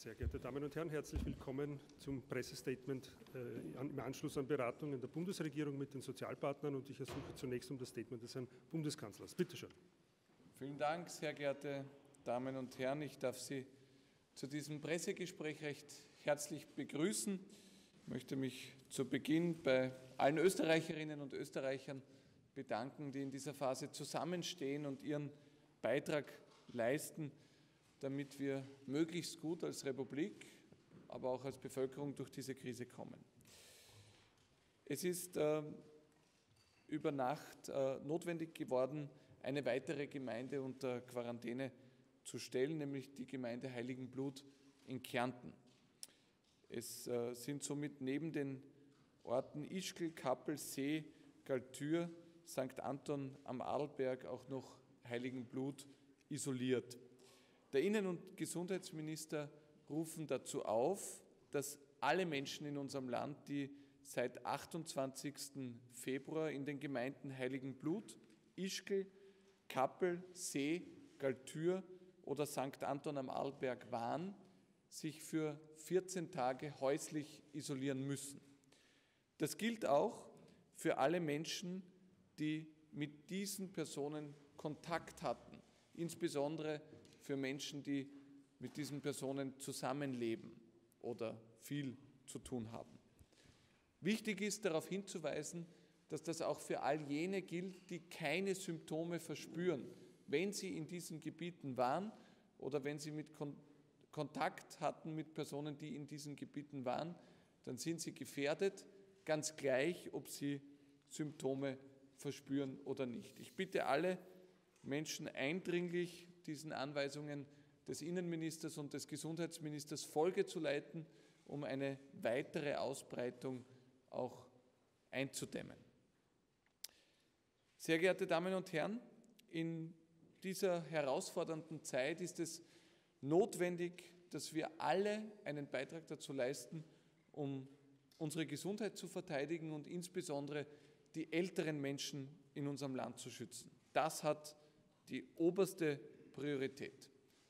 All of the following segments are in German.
Sehr geehrte Damen und Herren, herzlich willkommen zum Pressestatement im Anschluss an Beratungen der Bundesregierung mit den Sozialpartnern. Und ich ersuche zunächst um das Statement des Herrn Bundeskanzlers. Bitte schön. Vielen Dank, sehr geehrte Damen und Herren. Ich darf Sie zu diesem Pressegespräch recht herzlich begrüßen. Ich möchte mich zu Beginn bei allen Österreicherinnen und Österreichern bedanken, die in dieser Phase zusammenstehen und ihren Beitrag leisten, damit wir möglichst gut als Republik, aber auch als Bevölkerung durch diese Krise kommen. Es ist über Nacht notwendig geworden, eine weitere Gemeinde unter Quarantäne zu stellen, nämlich die Gemeinde Heiligenblut in Kärnten. Es sind somit neben den Orten Ischgl, Kappel, See, Galtür, St. Anton am Arlberg auch noch Heiligenblut isoliert. Der Innen- und Gesundheitsminister rufen dazu auf, dass alle Menschen in unserem Land, die seit 28. Februar in den Gemeinden Heiligenblut, Ischgl, Kappel, See, Galtür oder St. Anton am Arlberg waren, sich für 14 Tage häuslich isolieren müssen. Das gilt auch für alle Menschen, die mit diesen Personen Kontakt hatten, insbesondere für Menschen, die mit diesen Personen zusammenleben oder viel zu tun haben. Wichtig ist, darauf hinzuweisen, dass das auch für all jene gilt, die keine Symptome verspüren, wenn sie in diesen Gebieten waren oder wenn sie Kontakt hatten mit Personen, die in diesen Gebieten waren, dann sind sie gefährdet, ganz gleich, ob sie Symptome verspüren oder nicht. Ich bitte alle Menschen eindringlich, diesen Anweisungen des Innenministers und des Gesundheitsministers Folge zu leiten, um eine weitere Ausbreitung auch einzudämmen. Sehr geehrte Damen und Herren, in dieser herausfordernden Zeit ist es notwendig, dass wir alle einen Beitrag dazu leisten, um unsere Gesundheit zu verteidigen und insbesondere die älteren Menschen in unserem Land zu schützen. Das hat die oberste Priorität.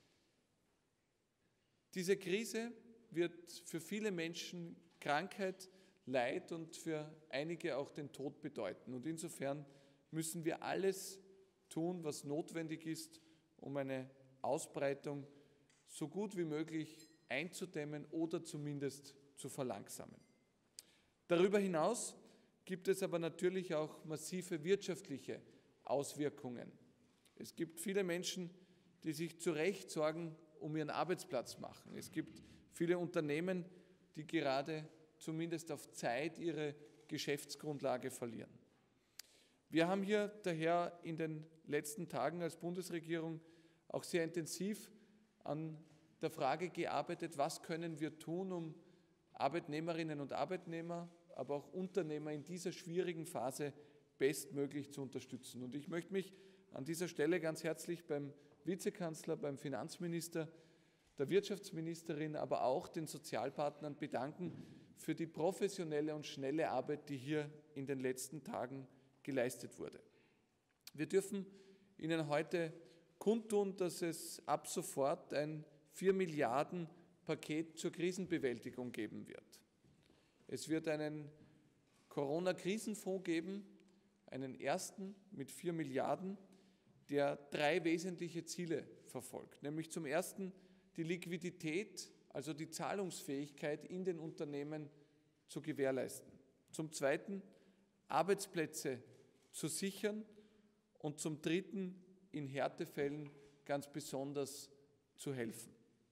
Diese Krise wird für viele Menschen Krankheit, Leid und für einige auch den Tod bedeuten. Und insofern müssen wir alles tun, was notwendig ist, um eine Ausbreitung so gut wie möglich einzudämmen oder zumindest zu verlangsamen. Darüber hinaus gibt es aber natürlich auch massive wirtschaftliche Auswirkungen. Es gibt viele Menschen, die sich zu Recht Sorgen um ihren Arbeitsplatz machen. Es gibt viele Unternehmen, die gerade zumindest auf Zeit ihre Geschäftsgrundlage verlieren. Wir haben hier daher in den letzten Tagen als Bundesregierung auch sehr intensiv an der Frage gearbeitet, was können wir tun, um Arbeitnehmerinnen und Arbeitnehmer, aber auch Unternehmer in dieser schwierigen Phase bestmöglich zu unterstützen. Und ich möchte mich an dieser Stelle ganz herzlich beim Vizekanzler, beim Finanzminister, der Wirtschaftsministerin, aber auch den Sozialpartnern bedanken für die professionelle und schnelle Arbeit, die hier in den letzten Tagen geleistet wurde. Wir dürfen Ihnen heute kundtun, dass es ab sofort ein 4 Milliarden Paket zur Krisenbewältigung geben wird. Es wird einen Corona-Krisenfonds geben, einen ersten mit 4 Milliarden, der 3 wesentliche Ziele verfolgt. Nämlich zum ersten die Liquidität, also die Zahlungsfähigkeit in den Unternehmen zu gewährleisten. Zum zweiten Arbeitsplätze zu sichern und zum dritten in Härtefällen ganz besonders zu helfen.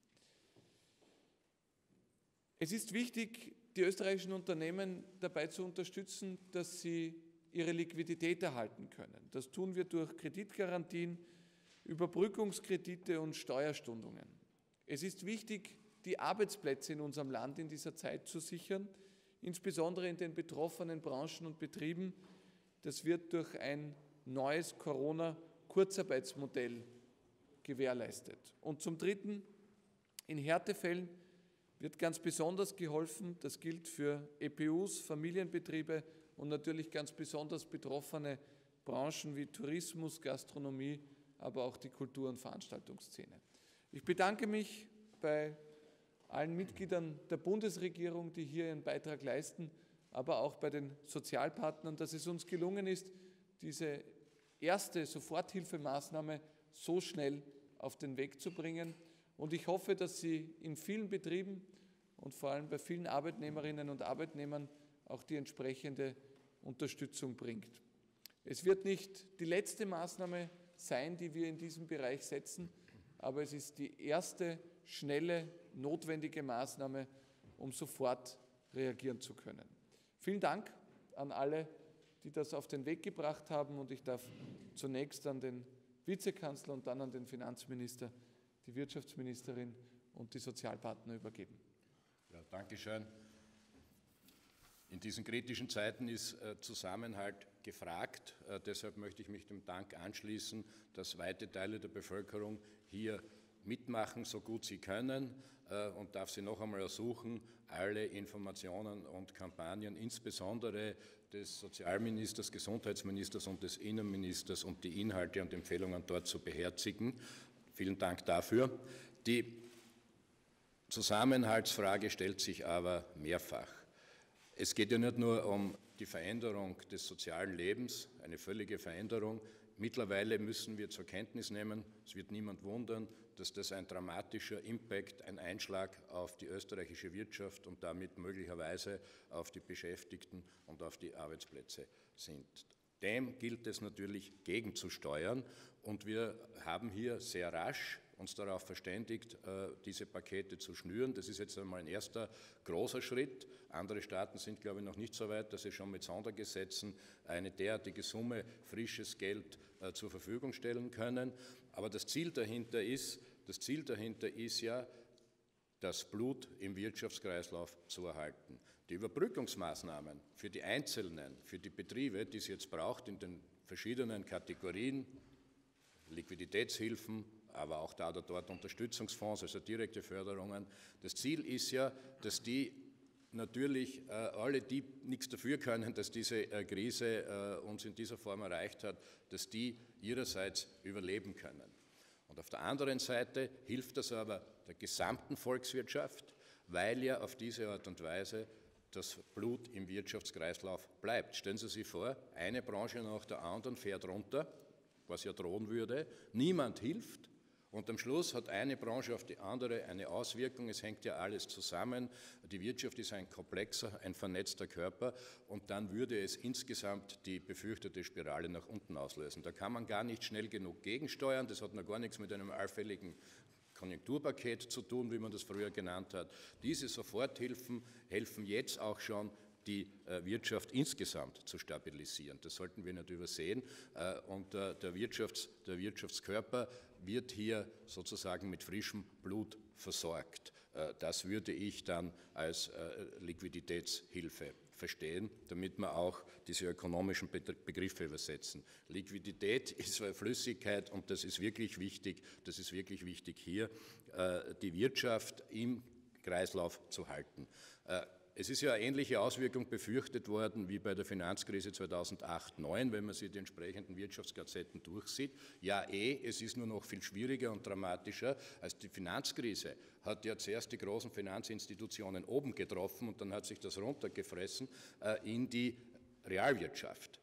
Es ist wichtig, die österreichischen Unternehmen dabei zu unterstützen, dass sie ihre Liquidität erhalten können. Das tun wir durch Kreditgarantien, Überbrückungskredite und Steuerstundungen. Es ist wichtig, die Arbeitsplätze in unserem Land in dieser Zeit zu sichern, insbesondere in den betroffenen Branchen und Betrieben. Das wird durch ein neues Corona-Kurzarbeitsmodell gewährleistet. Und zum Dritten, in Härtefällen wird ganz besonders geholfen. Das gilt für EPUs, Familienbetriebe und natürlich ganz besonders betroffene Branchen wie Tourismus, Gastronomie, aber auch die Kultur- und Veranstaltungsszene. Ich bedanke mich bei allen Mitgliedern der Bundesregierung, die hier ihren Beitrag leisten, aber auch bei den Sozialpartnern, dass es uns gelungen ist, diese erste Soforthilfemaßnahme so schnell auf den Weg zu bringen. Und ich hoffe, dass sie in vielen Betrieben und vor allem bei vielen Arbeitnehmerinnen und Arbeitnehmern auch die entsprechende Unterstützung bringt. Es wird nicht die letzte Maßnahme sein, die wir in diesem Bereich setzen, aber es ist die erste schnelle, notwendige Maßnahme, um sofort reagieren zu können. Vielen Dank an alle, die das auf den Weg gebracht haben, und ich darf zunächst an den Vizekanzler und dann an den Finanzminister, die Wirtschaftsministerin und die Sozialpartner übergeben. Ja, danke schön. In diesen kritischen Zeiten ist Zusammenhalt gefragt. Deshalb möchte ich mich dem Dank anschließen, dass weite Teile der Bevölkerung hier mitmachen, so gut sie können, und darf Sie noch einmal ersuchen, alle Informationen und Kampagnen, insbesondere des Sozialministers, Gesundheitsministers und des Innenministers, und die Inhalte und Empfehlungen dort zu beherzigen. Vielen Dank dafür. Die Zusammenhaltsfrage stellt sich aber mehrfach. Es geht ja nicht nur um die Veränderung des sozialen Lebens, eine völlige Veränderung. Mittlerweile müssen wir zur Kenntnis nehmen, es wird niemand wundern, dass das ein dramatischer Impact, ein Einschlag auf die österreichische Wirtschaft und damit möglicherweise auf die Beschäftigten und auf die Arbeitsplätze sind. Dem gilt es natürlich gegenzusteuern, und wir haben hier sehr rasch uns darauf verständigt, diese Pakete zu schnüren. Das ist jetzt einmal ein erster großer Schritt. Andere Staaten sind, glaube ich, noch nicht so weit, dass sie schon mit Sondergesetzen eine derartige Summe frisches Geld zur Verfügung stellen können. Aber das Ziel dahinter ist ja, das Blut im Wirtschaftskreislauf zu erhalten. Die Überbrückungsmaßnahmen für die Einzelnen, für die Betriebe, die es jetzt braucht in den verschiedenen Kategorien, Liquiditätshilfen, aber auch da oder dort Unterstützungsfonds, also direkte Förderungen. Das Ziel ist ja, dass die natürlich alle, die nichts dafür können, dass diese Krise uns in dieser Form erreicht hat, dass die ihrerseits überleben können. Und auf der anderen Seite hilft das aber der gesamten Volkswirtschaft, weil ja auf diese Art und Weise das Blut im Wirtschaftskreislauf bleibt. Stellen Sie sich vor, eine Branche nach der anderen fährt runter, was ja drohen würde, niemand hilft, und am Schluss hat eine Branche auf die andere eine Auswirkung. Es hängt ja alles zusammen. Die Wirtschaft ist ein komplexer, ein vernetzter Körper, und dann würde es insgesamt die befürchtete Spirale nach unten auslösen. Da kann man gar nicht schnell genug gegensteuern. Das hat noch gar nichts mit einem allfälligen Konjunkturpaket zu tun, wie man das früher genannt hat. Diese Soforthilfen helfen jetzt auch schon, die Wirtschaft insgesamt zu stabilisieren. Das sollten wir nicht übersehen. Und der Wirtschaftskörper wird hier sozusagen mit frischem Blut versorgt. Das würde ich dann als Liquiditätshilfe verstehen, damit wir auch diese ökonomischen Begriffe übersetzen. Liquidität ist eine Flüssigkeit, und das ist wirklich wichtig. Das ist wirklich wichtig, hier die Wirtschaft im Kreislauf zu halten. Es ist ja eine ähnliche Auswirkung befürchtet worden wie bei der Finanzkrise 2008/9, wenn man sich die entsprechenden Wirtschaftsgazetten durchsieht. Ja, es ist nur noch viel schwieriger und dramatischer. Als die Finanzkrise hat ja zuerst die großen Finanzinstitutionen oben getroffen, und dann hat sich das runtergefressen in die Realwirtschaft.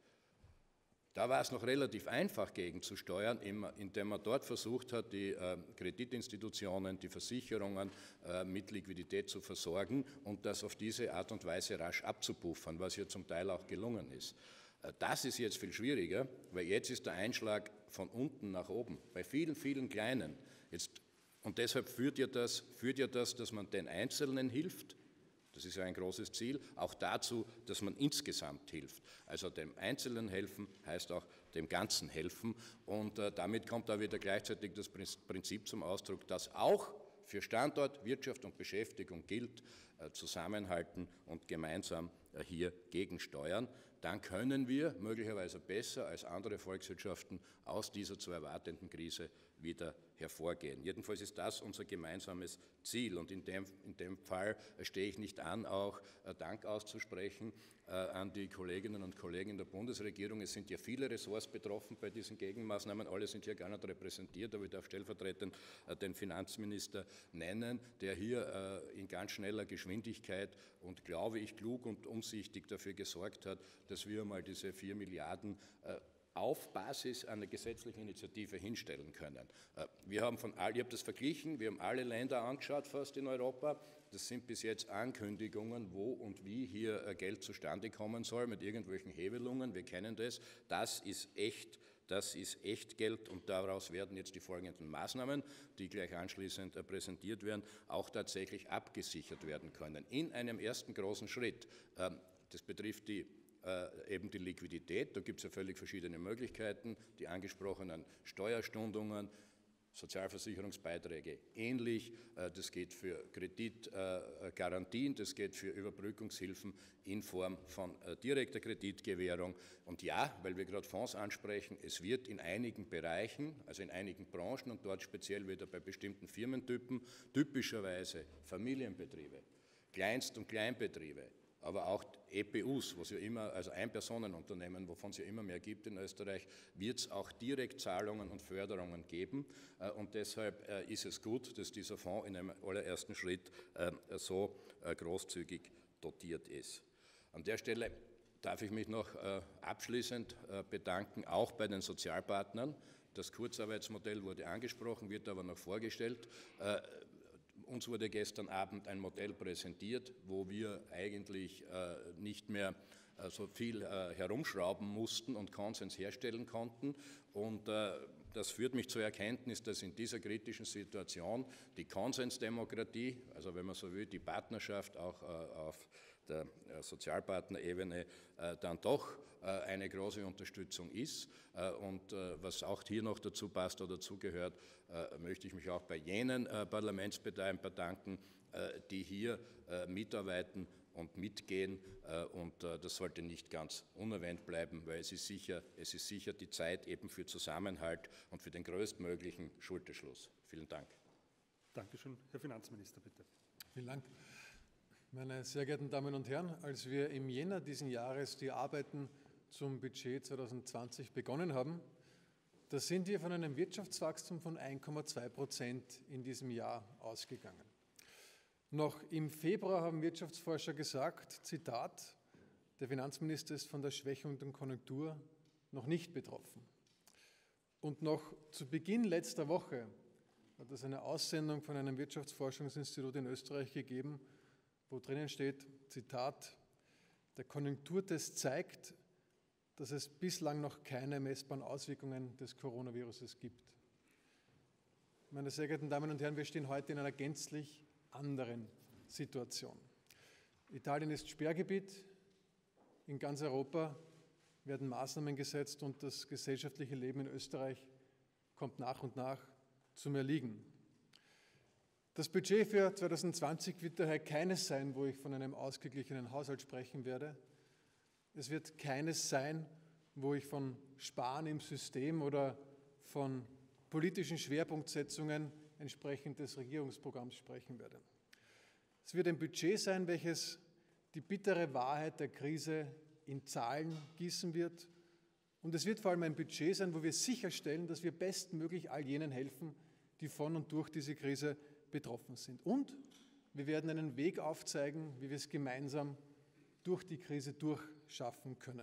Da war es noch relativ einfach gegenzusteuern, indem man dort versucht hat, die Kreditinstitutionen, die Versicherungen mit Liquidität zu versorgen und das auf diese Art und Weise rasch abzupuffern, was ja zum Teil auch gelungen ist. Das ist jetzt viel schwieriger, weil jetzt ist der Einschlag von unten nach oben, bei vielen, vielen Kleinen. Und deshalb führt ja das, dass man den Einzelnen hilft. Das ist ja ein großes Ziel, auch dazu, dass man insgesamt hilft. Also dem Einzelnen helfen heißt auch dem Ganzen helfen, und damit kommt auch wieder gleichzeitig das Prinzip zum Ausdruck, das auch für Standort, Wirtschaft und Beschäftigung gilt, zusammenhalten und gemeinsam hier gegensteuern. Dann können wir möglicherweise besser als andere Volkswirtschaften aus dieser zu erwartenden Krise wieder hervorgehen. Jedenfalls ist das unser gemeinsames Ziel und in dem Fall stehe ich nicht an, auch Dank auszusprechen an die Kolleginnen und Kollegen der Bundesregierung. Es sind ja viele Ressorts betroffen bei diesen Gegenmaßnahmen, alle sind hier gar nicht repräsentiert, aber ich darf stellvertretend den Finanzminister nennen, der hier in ganz schneller Geschwindigkeit und, glaube ich, klug und umsichtig dafür gesorgt hat, dass wir mal diese 4 Milliarden auf Basis einer gesetzlichen Initiative hinstellen können. Ich habe das verglichen, wir haben alle Länder angeschaut, fast in Europa. Das sind bis jetzt Ankündigungen, wo und wie hier Geld zustande kommen soll, mit irgendwelchen Hebelungen. Wir kennen das. Das ist echt Geld und daraus werden jetzt die folgenden Maßnahmen, die gleich anschließend präsentiert werden, auch tatsächlich abgesichert werden können. In einem ersten großen Schritt, das betrifft eben die Liquidität, da gibt es ja völlig verschiedene Möglichkeiten, die angesprochenen Steuerstundungen, Sozialversicherungsbeiträge ähnlich, das geht für Kreditgarantien, das geht für Überbrückungshilfen in Form von direkter Kreditgewährung. Und ja, weil wir gerade Fonds ansprechen, es wird in einigen Bereichen, also in einigen Branchen und dort speziell wieder bei bestimmten Firmentypen, typischerweise Familienbetriebe, Kleinst- und Kleinbetriebe, aber auch EPUs, was ja immer, also Einpersonenunternehmen, wovon es ja immer mehr gibt in Österreich, wird es auch Direktzahlungen und Förderungen geben. Und deshalb ist es gut, dass dieser Fonds in einem allerersten Schritt so großzügig dotiert ist. An der Stelle darf ich mich noch abschließend bedanken, auch bei den Sozialpartnern. Das Kurzarbeitsmodell wurde angesprochen, wird aber noch vorgestellt. Uns wurde gestern Abend ein Modell präsentiert, wo wir eigentlich nicht mehr so viel herumschrauben mussten und Konsens herstellen konnten. Und das führt mich zur Erkenntnis, dass in dieser kritischen Situation die Konsensdemokratie, also wenn man so will, die Partnerschaft auch auf der Sozialpartnerebene dann doch eine große Unterstützung ist. Und was auch hier noch dazu passt oder dazugehört, möchte ich mich auch bei jenen Parlamentsparteien bedanken, die hier mitarbeiten und mitgehen. Und das sollte nicht ganz unerwähnt bleiben, weil es ist sicher die Zeit eben für Zusammenhalt und für den größtmöglichen Schulterschluss. Vielen Dank. Dankeschön. Herr Finanzminister, bitte. Vielen Dank. Meine sehr geehrten Damen und Herren, als wir im Jänner diesen Jahres die Arbeiten zum Budget 2020 begonnen haben, da sind wir von einem Wirtschaftswachstum von 1,2% in diesem Jahr ausgegangen. Noch im Februar haben Wirtschaftsforscher gesagt, Zitat, der Finanzminister ist von der Schwächung der Konjunktur noch nicht betroffen. Und noch zu Beginn letzter Woche hat es eine Aussendung von einem Wirtschaftsforschungsinstitut in Österreich gegeben, wo drinnen steht, Zitat, der Konjunkturtest zeigt, dass es bislang noch keine messbaren Auswirkungen des Coronaviruses gibt. Meine sehr geehrten Damen und Herren, wir stehen heute in einer gänzlich anderen Situation. Italien ist Sperrgebiet, in ganz Europa werden Maßnahmen gesetzt und das gesellschaftliche Leben in Österreich kommt nach und nach zum Erliegen. Das Budget für 2020 wird daher keines sein, wo ich von einem ausgeglichenen Haushalt sprechen werde. Es wird keines sein, wo ich von Sparen im System oder von politischen Schwerpunktsetzungen entsprechend des Regierungsprogramms sprechen werde. Es wird ein Budget sein, welches die bittere Wahrheit der Krise in Zahlen gießen wird. Und es wird vor allem ein Budget sein, wo wir sicherstellen, dass wir bestmöglich all jenen helfen, die von und durch diese Krise betroffen sind. Und wir werden einen Weg aufzeigen, wie wir es gemeinsam durch die Krise durchschaffen können.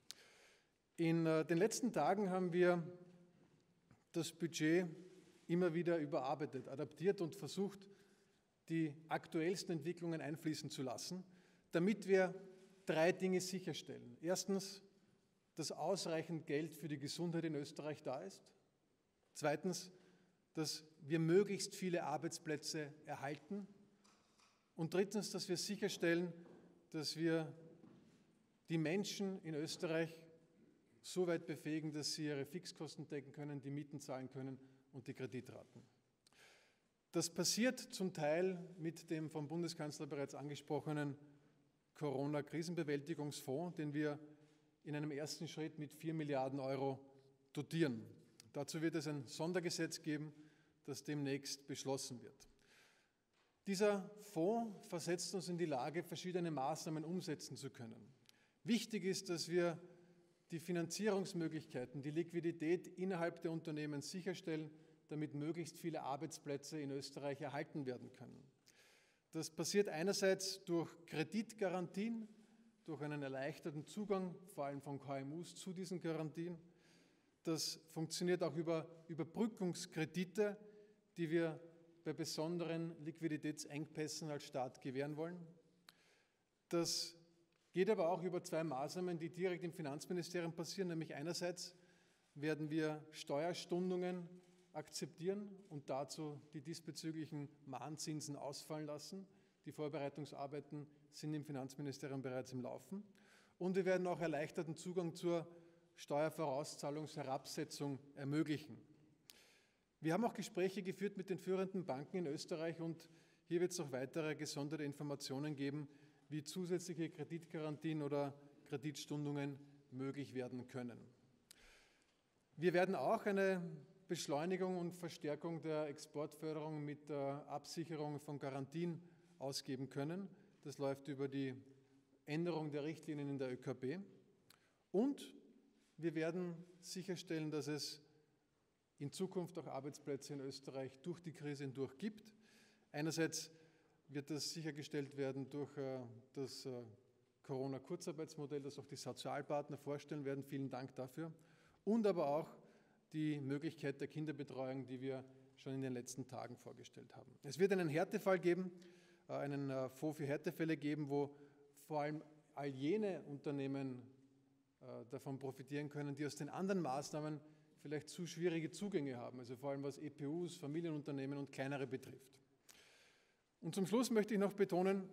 In den letzten Tagen haben wir das Budget immer wieder überarbeitet, adaptiert und versucht, die aktuellsten Entwicklungen einfließen zu lassen, damit wir 3 Dinge sicherstellen. Erstens, dass ausreichend Geld für die Gesundheit in Österreich da ist. Zweitens, dass wir möglichst viele Arbeitsplätze erhalten. Und drittens, dass wir sicherstellen, dass wir die Menschen in Österreich so weit befähigen, dass sie ihre Fixkosten decken können, die Mieten zahlen können und die Kreditraten. Das passiert zum Teil mit dem vom Bundeskanzler bereits angesprochenen Corona-Krisenbewältigungsfonds, den wir in einem ersten Schritt mit 4 Milliarden Euro dotieren. Dazu wird es ein Sondergesetz geben, das demnächst beschlossen wird. Dieser Fonds versetzt uns in die Lage, verschiedene Maßnahmen umsetzen zu können. Wichtig ist, dass wir die Finanzierungsmöglichkeiten, die Liquidität innerhalb der Unternehmen sicherstellen, damit möglichst viele Arbeitsplätze in Österreich erhalten werden können. Das passiert einerseits durch Kreditgarantien, durch einen erleichterten Zugang, vor allem von KMUs, zu diesen Garantien. Das funktioniert auch über Überbrückungskredite, die wir bei besonderen Liquiditätsengpässen als Staat gewähren wollen. Das geht aber auch über zwei Maßnahmen, die direkt im Finanzministerium passieren, nämlich einerseits werden wir Steuerstundungen akzeptieren und dazu die diesbezüglichen Mahnzinsen ausfallen lassen. Die Vorbereitungsarbeiten sind im Finanzministerium bereits im Laufen. Und wir werden auch erleichterten Zugang zur Steuervorauszahlungsherabsetzung ermöglichen. Wir haben auch Gespräche geführt mit den führenden Banken in Österreich und hier wird es noch weitere gesonderte Informationen geben, wie zusätzliche Kreditgarantien oder Kreditstundungen möglich werden können. Wir werden auch eine Beschleunigung und Verstärkung der Exportförderung mit der Absicherung von Garantien ausgeben können. Das läuft über die Änderung der Richtlinien in der ÖKB. Und wir werden sicherstellen, dass es in Zukunft auch Arbeitsplätze in Österreich durch die Krise hindurch gibt. Einerseits wird das sichergestellt werden durch das Corona-Kurzarbeitsmodell, das auch die Sozialpartner vorstellen werden. Vielen Dank dafür. Und aber auch die Möglichkeit der Kinderbetreuung, die wir schon in den letzten Tagen vorgestellt haben. Es wird einen Härtefall geben, einen Fonds für Härtefälle geben, wo vor allem all jene Unternehmen davon profitieren können, die aus den anderen Maßnahmen vielleicht zu schwierige Zugänge haben, also vor allem was EPUs, Familienunternehmen und kleinere betrifft. Und zum Schluss möchte ich noch betonen,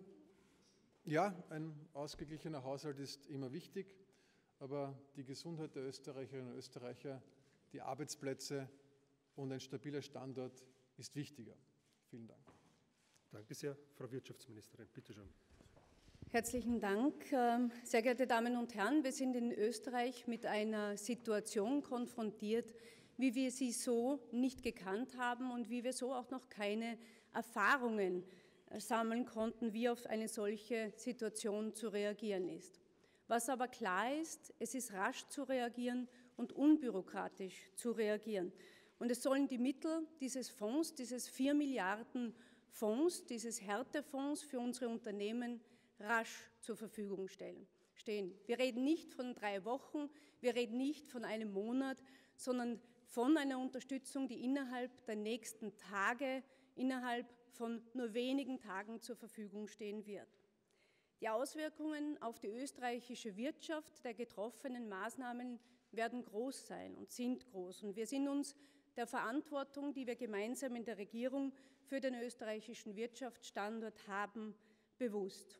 ja, ein ausgeglichener Haushalt ist immer wichtig, aber die Gesundheit der Österreicherinnen und Österreicher, die Arbeitsplätze und ein stabiler Standort ist wichtiger. Vielen Dank. Danke sehr, Frau Wirtschaftsministerin. Bitte schön. Herzlichen Dank. Sehr geehrte Damen und Herren, wir sind in Österreich mit einer Situation konfrontiert, wie wir sie so nicht gekannt haben und wie wir so auch noch keine Erfahrungen sammeln konnten, wie auf eine solche Situation zu reagieren ist. Was aber klar ist, es ist rasch zu reagieren und unbürokratisch zu reagieren. Und es sollen die Mittel dieses Fonds, dieses 4 Milliarden Fonds, dieses Härtefonds für unsere Unternehmen rasch zur Verfügung stehen. Wir reden nicht von 3 Wochen, wir reden nicht von einem Monat, sondern von einer Unterstützung, die innerhalb der nächsten Tage, innerhalb von nur wenigen Tagen zur Verfügung stehen wird. Die Auswirkungen auf die österreichische Wirtschaft der getroffenen Maßnahmen werden groß sein und sind groß. Und wir sind uns der Verantwortung, die wir gemeinsam in der Regierung für den österreichischen Wirtschaftsstandort haben, bewusst.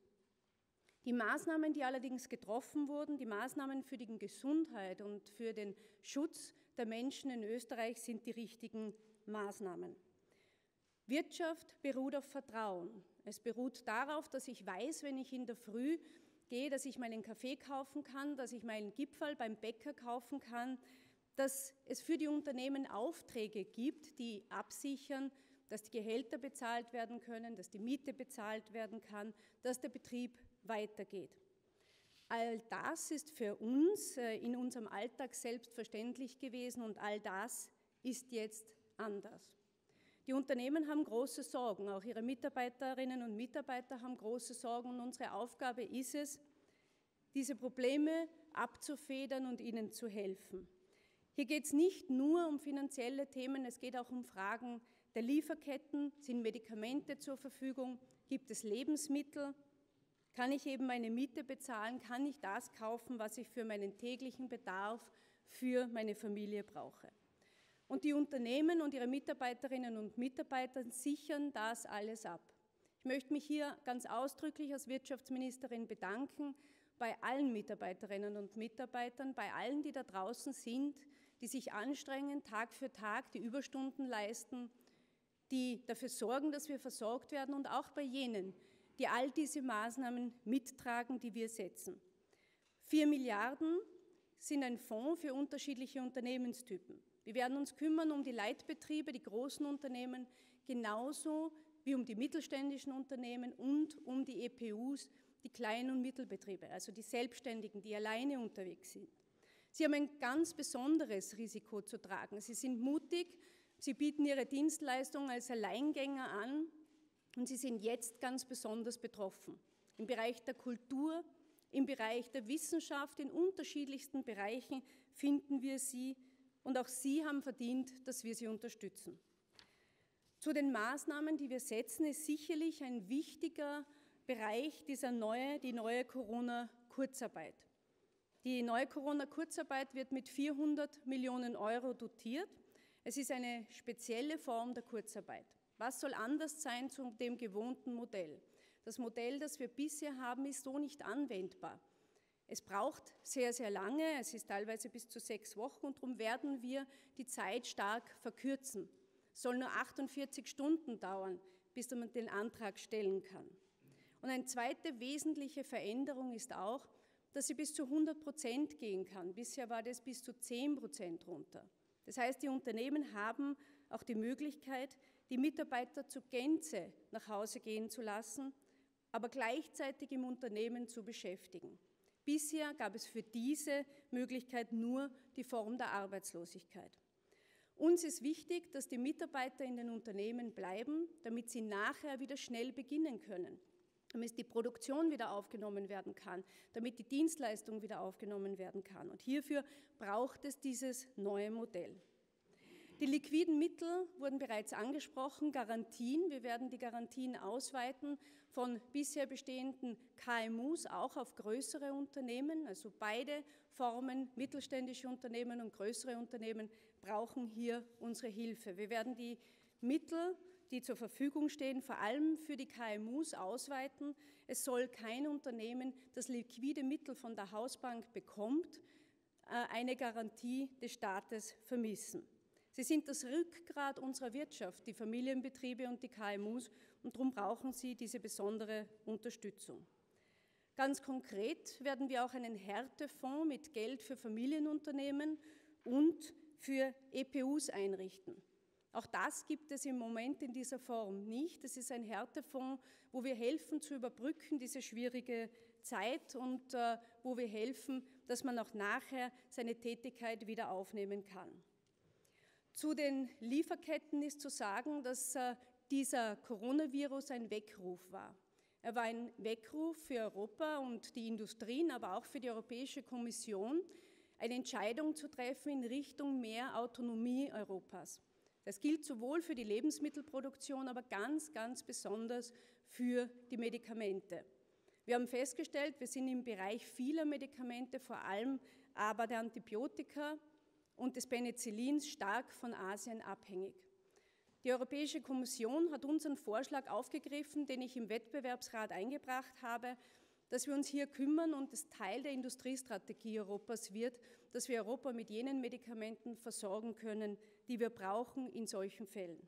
Die Maßnahmen, die allerdings getroffen wurden, die Maßnahmen für die Gesundheit und für den Schutz der Menschen in Österreich sind die richtigen Maßnahmen. Wirtschaft beruht auf Vertrauen. Es beruht darauf, dass ich weiß, wenn ich in der Früh gehe, dass ich meinen Kaffee kaufen kann, dass ich meinen Gipfel beim Bäcker kaufen kann, dass es für die Unternehmen Aufträge gibt, die absichern, dass die Gehälter bezahlt werden können, dass die Miete bezahlt werden kann, dass der Betrieb weitergeht. All das ist für uns in unserem Alltag selbstverständlich gewesen und all das ist jetzt anders. Die Unternehmen haben große Sorgen, auch ihre Mitarbeiterinnen und Mitarbeiter haben große Sorgen und unsere Aufgabe ist es, diese Probleme abzufedern und ihnen zu helfen. Hier geht es nicht nur um finanzielle Themen, es geht auch um Fragen der Lieferketten. Sind Medikamente zur Verfügung? Gibt es Lebensmittel? Kann ich eben meine Miete bezahlen? Kann ich das kaufen, was ich für meinen täglichen Bedarf für meine Familie brauche? Und die Unternehmen und ihre Mitarbeiterinnen und Mitarbeiter sichern das alles ab. Ich möchte mich hier ganz ausdrücklich als Wirtschaftsministerin bedanken bei allen Mitarbeiterinnen und Mitarbeitern, bei allen, die da draußen sind, die sich anstrengen, Tag für Tag, die Überstunden leisten, die dafür sorgen, dass wir versorgt werden und auch bei jenen, die all diese Maßnahmen mittragen, die wir setzen. 4 Milliarden sind ein Fonds für unterschiedliche Unternehmenstypen. Wir werden uns kümmern um die Leitbetriebe, die großen Unternehmen, genauso wie um die mittelständischen Unternehmen und um die EPUs, die Klein- und Mittelbetriebe, also die Selbstständigen, die alleine unterwegs sind. Sie haben ein ganz besonderes Risiko zu tragen. Sie sind mutig, sie bieten ihre Dienstleistung als Alleingänger an und sie sind jetzt ganz besonders betroffen. Im Bereich der Kultur, im Bereich der Wissenschaft, in unterschiedlichsten Bereichen finden wir sie und auch sie haben verdient, dass wir sie unterstützen. Zu den Maßnahmen, die wir setzen, ist sicherlich ein wichtiger Bereich die neue Corona-Kurzarbeit. Die neue Corona-Kurzarbeit wird mit 400 Millionen Euro dotiert. Es ist eine spezielle Form der Kurzarbeit. Was soll anders sein zu dem gewohnten Modell? Das Modell, das wir bisher haben, ist so nicht anwendbar. Es braucht sehr, sehr lange, es ist teilweise bis zu 6 Wochen und darum werden wir die Zeit stark verkürzen. Es soll nur 48 Stunden dauern, bis man den Antrag stellen kann. Und eine zweite wesentliche Veränderung ist auch, dass sie bis zu 100% gehen kann. Bisher war das bis zu 10% runter. Das heißt, die Unternehmen haben auch die Möglichkeit, die Mitarbeiter zur Gänze nach Hause gehen zu lassen, aber gleichzeitig im Unternehmen zu beschäftigen. Bisher gab es für diese Möglichkeit nur die Form der Arbeitslosigkeit. Uns ist wichtig, dass die Mitarbeiter in den Unternehmen bleiben, damit sie nachher wieder schnell beginnen können, damit die Produktion wieder aufgenommen werden kann, damit die Dienstleistung wieder aufgenommen werden kann. Und hierfür braucht es dieses neue Modell. Die liquiden Mittel wurden bereits angesprochen, Garantien. Wir werden die Garantien ausweiten von bisher bestehenden KMUs auch auf größere Unternehmen. Also beide Formen, mittelständische Unternehmen und größere Unternehmen, brauchen hier unsere Hilfe. Wir werden die Mittel, die zur Verfügung stehen, vor allem für die KMUs ausweiten. Es soll kein Unternehmen, das liquide Mittel von der Hausbank bekommt, eine Garantie des Staates vermissen. Sie sind das Rückgrat unserer Wirtschaft, die Familienbetriebe und die KMUs, und darum brauchen sie diese besondere Unterstützung. Ganz konkret werden wir auch einen Härtefonds mit Geld für Familienunternehmen und für EPUs einrichten. Auch das gibt es im Moment in dieser Form nicht. Es ist ein Härtefonds, wo wir helfen zu überbrücken, diese schwierige Zeit, und wo wir helfen, dass man auch nachher seine Tätigkeit wieder aufnehmen kann. Zu den Lieferketten ist zu sagen, dass dieser Coronavirus ein Weckruf war. Er war ein Weckruf für Europa und die Industrien, aber auch für die Europäische Kommission, eine Entscheidung zu treffen in Richtung mehr Autonomie Europas. Das gilt sowohl für die Lebensmittelproduktion, aber ganz, ganz besonders für die Medikamente. Wir haben festgestellt, wir sind im Bereich vieler Medikamente, vor allem aber der Antibiotika und des Penicillins, stark von Asien abhängig. Die Europäische Kommission hat unseren Vorschlag aufgegriffen, den ich im Wettbewerbsrat eingebracht habe, dass wir uns hier kümmern und es Teil der Industriestrategie Europas wird, dass wir Europa mit jenen Medikamenten versorgen können, die wir brauchen in solchen Fällen.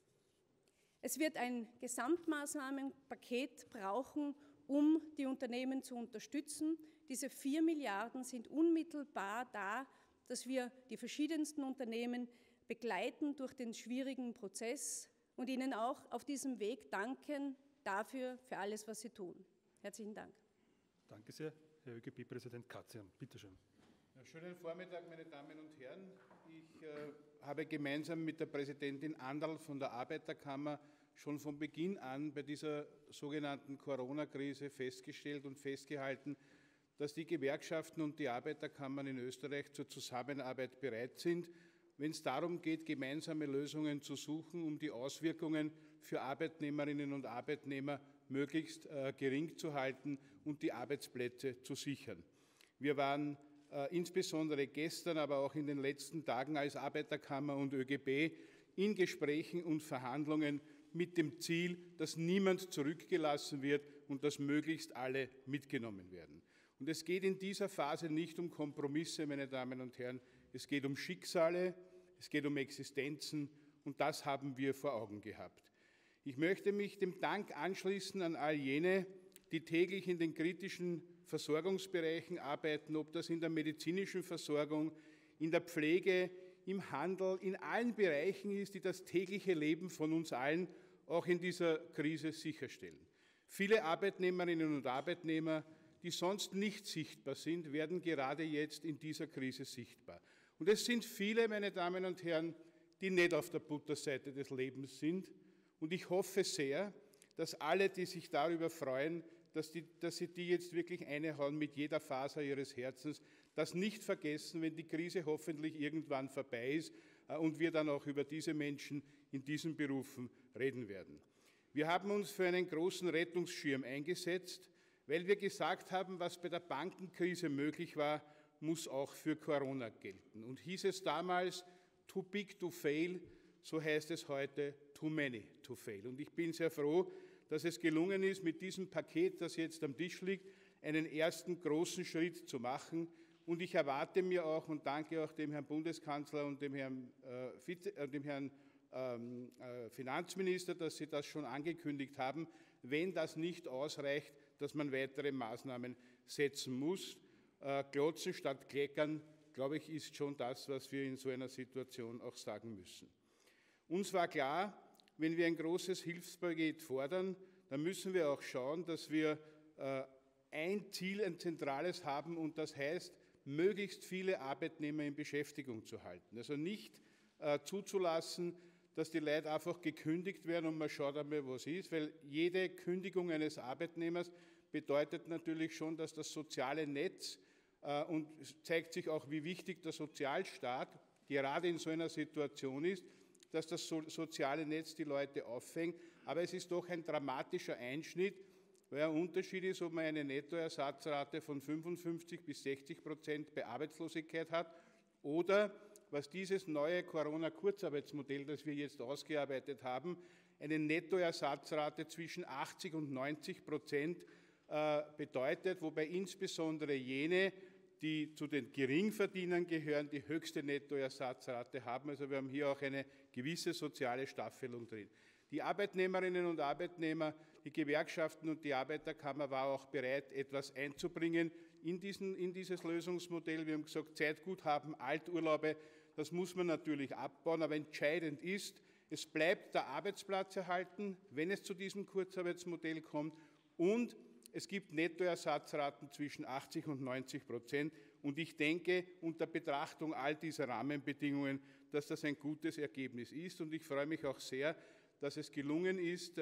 Es wird ein Gesamtmaßnahmenpaket brauchen, um die Unternehmen zu unterstützen. Diese 4 Milliarden sind unmittelbar da, dass wir die verschiedensten Unternehmen begleiten durch den schwierigen Prozess und ihnen auch auf diesem Weg danken dafür, für alles, was sie tun. Herzlichen Dank. Danke sehr. Herr ÖGB-Präsident Katzian, bitte schön. Ja, schönen Vormittag, meine Damen und Herren. Ich habe gemeinsam mit der Präsidentin Anderl von der Arbeiterkammer schon von Beginn an bei dieser sogenannten Corona-Krise festgestellt und festgehalten, dass die Gewerkschaften und die Arbeiterkammern in Österreich zur Zusammenarbeit bereit sind, wenn es darum geht, gemeinsame Lösungen zu suchen, um die Auswirkungen für Arbeitnehmerinnen und Arbeitnehmer möglichst gering zu halten und die Arbeitsplätze zu sichern. Wir waren insbesondere gestern, aber auch in den letzten Tagen als Arbeiterkammer und ÖGB in Gesprächen und Verhandlungen mit dem Ziel, dass niemand zurückgelassen wird und dass möglichst alle mitgenommen werden. Und es geht in dieser Phase nicht um Kompromisse, meine Damen und Herren, es geht um Schicksale, es geht um Existenzen, und das haben wir vor Augen gehabt. Ich möchte mich dem Dank anschließen an all jene, die täglich in den kritischen Versorgungsbereichen arbeiten, ob das in der medizinischen Versorgung, in der Pflege, im Handel, in allen Bereichen ist, die das tägliche Leben von uns allen auch in dieser Krise sicherstellen. Viele Arbeitnehmerinnen und Arbeitnehmer, die sonst nicht sichtbar sind, werden gerade jetzt in dieser Krise sichtbar. Und es sind viele, meine Damen und Herren, die nicht auf der Butterseite des Lebens sind. Und ich hoffe sehr, dass alle, die sich darüber freuen, dass sie die jetzt wirklich einhauen mit jeder Faser ihres Herzens, das nicht vergessen, wenn die Krise hoffentlich irgendwann vorbei ist und wir dann auch über diese Menschen in diesen Berufen reden werden. Wir haben uns für einen großen Rettungsschirm eingesetzt, weil wir gesagt haben, was bei der Bankenkrise möglich war, muss auch für Corona gelten. Und hieß es damals, too big to fail, so heißt es heute, too many to fail. Und ich bin sehr froh, dass es gelungen ist, mit diesem Paket, das jetzt am Tisch liegt, einen ersten großen Schritt zu machen. Und ich erwarte mir auch und danke auch dem Herrn Bundeskanzler und dem Herrn Finanzminister, dass Sie das schon angekündigt haben, wenn das nicht ausreicht, dass man weitere Maßnahmen setzen muss. Glotzen statt kleckern, glaube ich, ist schon das, was wir in so einer Situation auch sagen müssen. Uns war klar, wenn wir ein großes Hilfspaket fordern, dann müssen wir auch schauen, dass wir ein Ziel, ein zentrales haben, und das heißt, möglichst viele Arbeitnehmer in Beschäftigung zu halten. Also nicht zuzulassen, dass die Leute einfach gekündigt werden und man schaut einmal, was ist, weil jede Kündigung eines Arbeitnehmers bedeutet natürlich schon, dass das soziale Netz und es zeigt sich auch, wie wichtig der Sozialstaat gerade in so einer Situation ist, dass das soziale Netz die Leute auffängt. Aber es ist doch ein dramatischer Einschnitt, weil ein Unterschied ist, ob man eine Nettoersatzrate von 55 bis 60% bei Arbeitslosigkeit hat oder, was dieses neue Corona-Kurzarbeitsmodell, das wir jetzt ausgearbeitet haben, eine Nettoersatzrate zwischen 80 und 90% bedeutet, wobei insbesondere jene, die zu den Geringverdienern gehören, die höchste Nettoersatzrate haben. Also wir haben hier auch eine gewisse soziale Staffelung drin. Die Arbeitnehmerinnen und Arbeitnehmer, die Gewerkschaften und die Arbeiterkammer war auch bereit, etwas einzubringen in dieses Lösungsmodell. Wir haben gesagt, Zeitguthaben, Alturlaube, das muss man natürlich abbauen, aber entscheidend ist, es bleibt der Arbeitsplatz erhalten, wenn es zu diesem Kurzarbeitsmodell kommt, und es gibt Nettoersatzraten zwischen 80 und 90%. Und ich denke, unter Betrachtung all dieser Rahmenbedingungen, dass das ein gutes Ergebnis ist. Und ich freue mich auch sehr, dass es gelungen ist,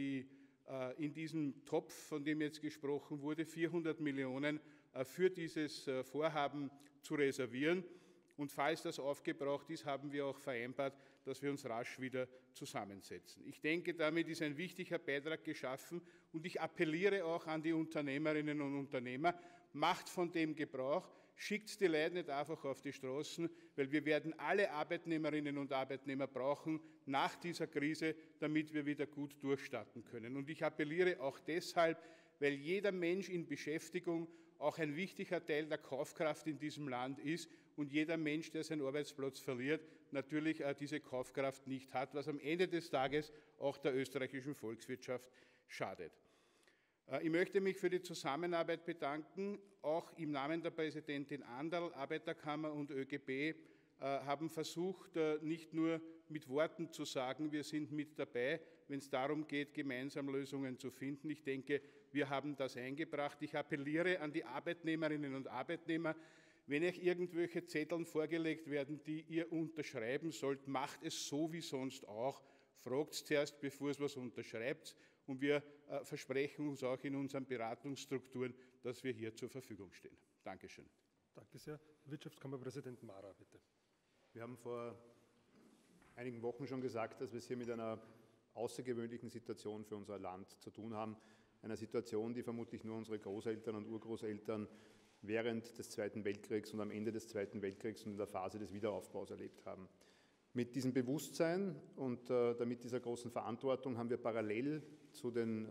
in diesem Topf, von dem jetzt gesprochen wurde, 400 Millionen für dieses Vorhaben zu reservieren. Und falls das aufgebraucht ist, haben wir auch vereinbart, dass wir uns rasch wieder zusammensetzen. Ich denke, damit ist ein wichtiger Beitrag geschaffen, und ich appelliere auch an die Unternehmerinnen und Unternehmer, macht von dem Gebrauch, schickt die Leute nicht einfach auf die Straßen, weil wir werden alle Arbeitnehmerinnen und Arbeitnehmer brauchen nach dieser Krise, damit wir wieder gut durchstarten können. Und ich appelliere auch deshalb, weil jeder Mensch in Beschäftigung auch ein wichtiger Teil der Kaufkraft in diesem Land ist und jeder Mensch, der seinen Arbeitsplatz verliert, natürlich diese Kaufkraft nicht hat, was am Ende des Tages auch der österreichischen Volkswirtschaft schadet. Ich möchte mich für die Zusammenarbeit bedanken. Auch im Namen der Präsidentin Anderl, Arbeiterkammer und ÖGB haben versucht, nicht nur mit Worten zu sagen, wir sind mit dabei, wenn es darum geht, gemeinsam Lösungen zu finden. Ich denke, wir haben das eingebracht. Ich appelliere an die Arbeitnehmerinnen und Arbeitnehmer, wenn euch irgendwelche Zetteln vorgelegt werden, die ihr unterschreiben sollt, macht es so wie sonst auch. Fragt zuerst, bevor ihr was unterschreibt. Und wir versprechen uns auch in unseren Beratungsstrukturen, dass wir hier zur Verfügung stehen. Dankeschön. Danke sehr. Wirtschaftskammerpräsident Mara, bitte. Wir haben vor einigen Wochen schon gesagt, dass wir es hier mit einer außergewöhnlichen Situation für unser Land zu tun haben. Einer Situation, die vermutlich nur unsere Großeltern und Urgroßeltern während des Zweiten Weltkriegs und am Ende des Zweiten Weltkriegs und in der Phase des Wiederaufbaus erlebt haben. Mit diesem Bewusstsein und damit dieser großen Verantwortung haben wir parallel zu den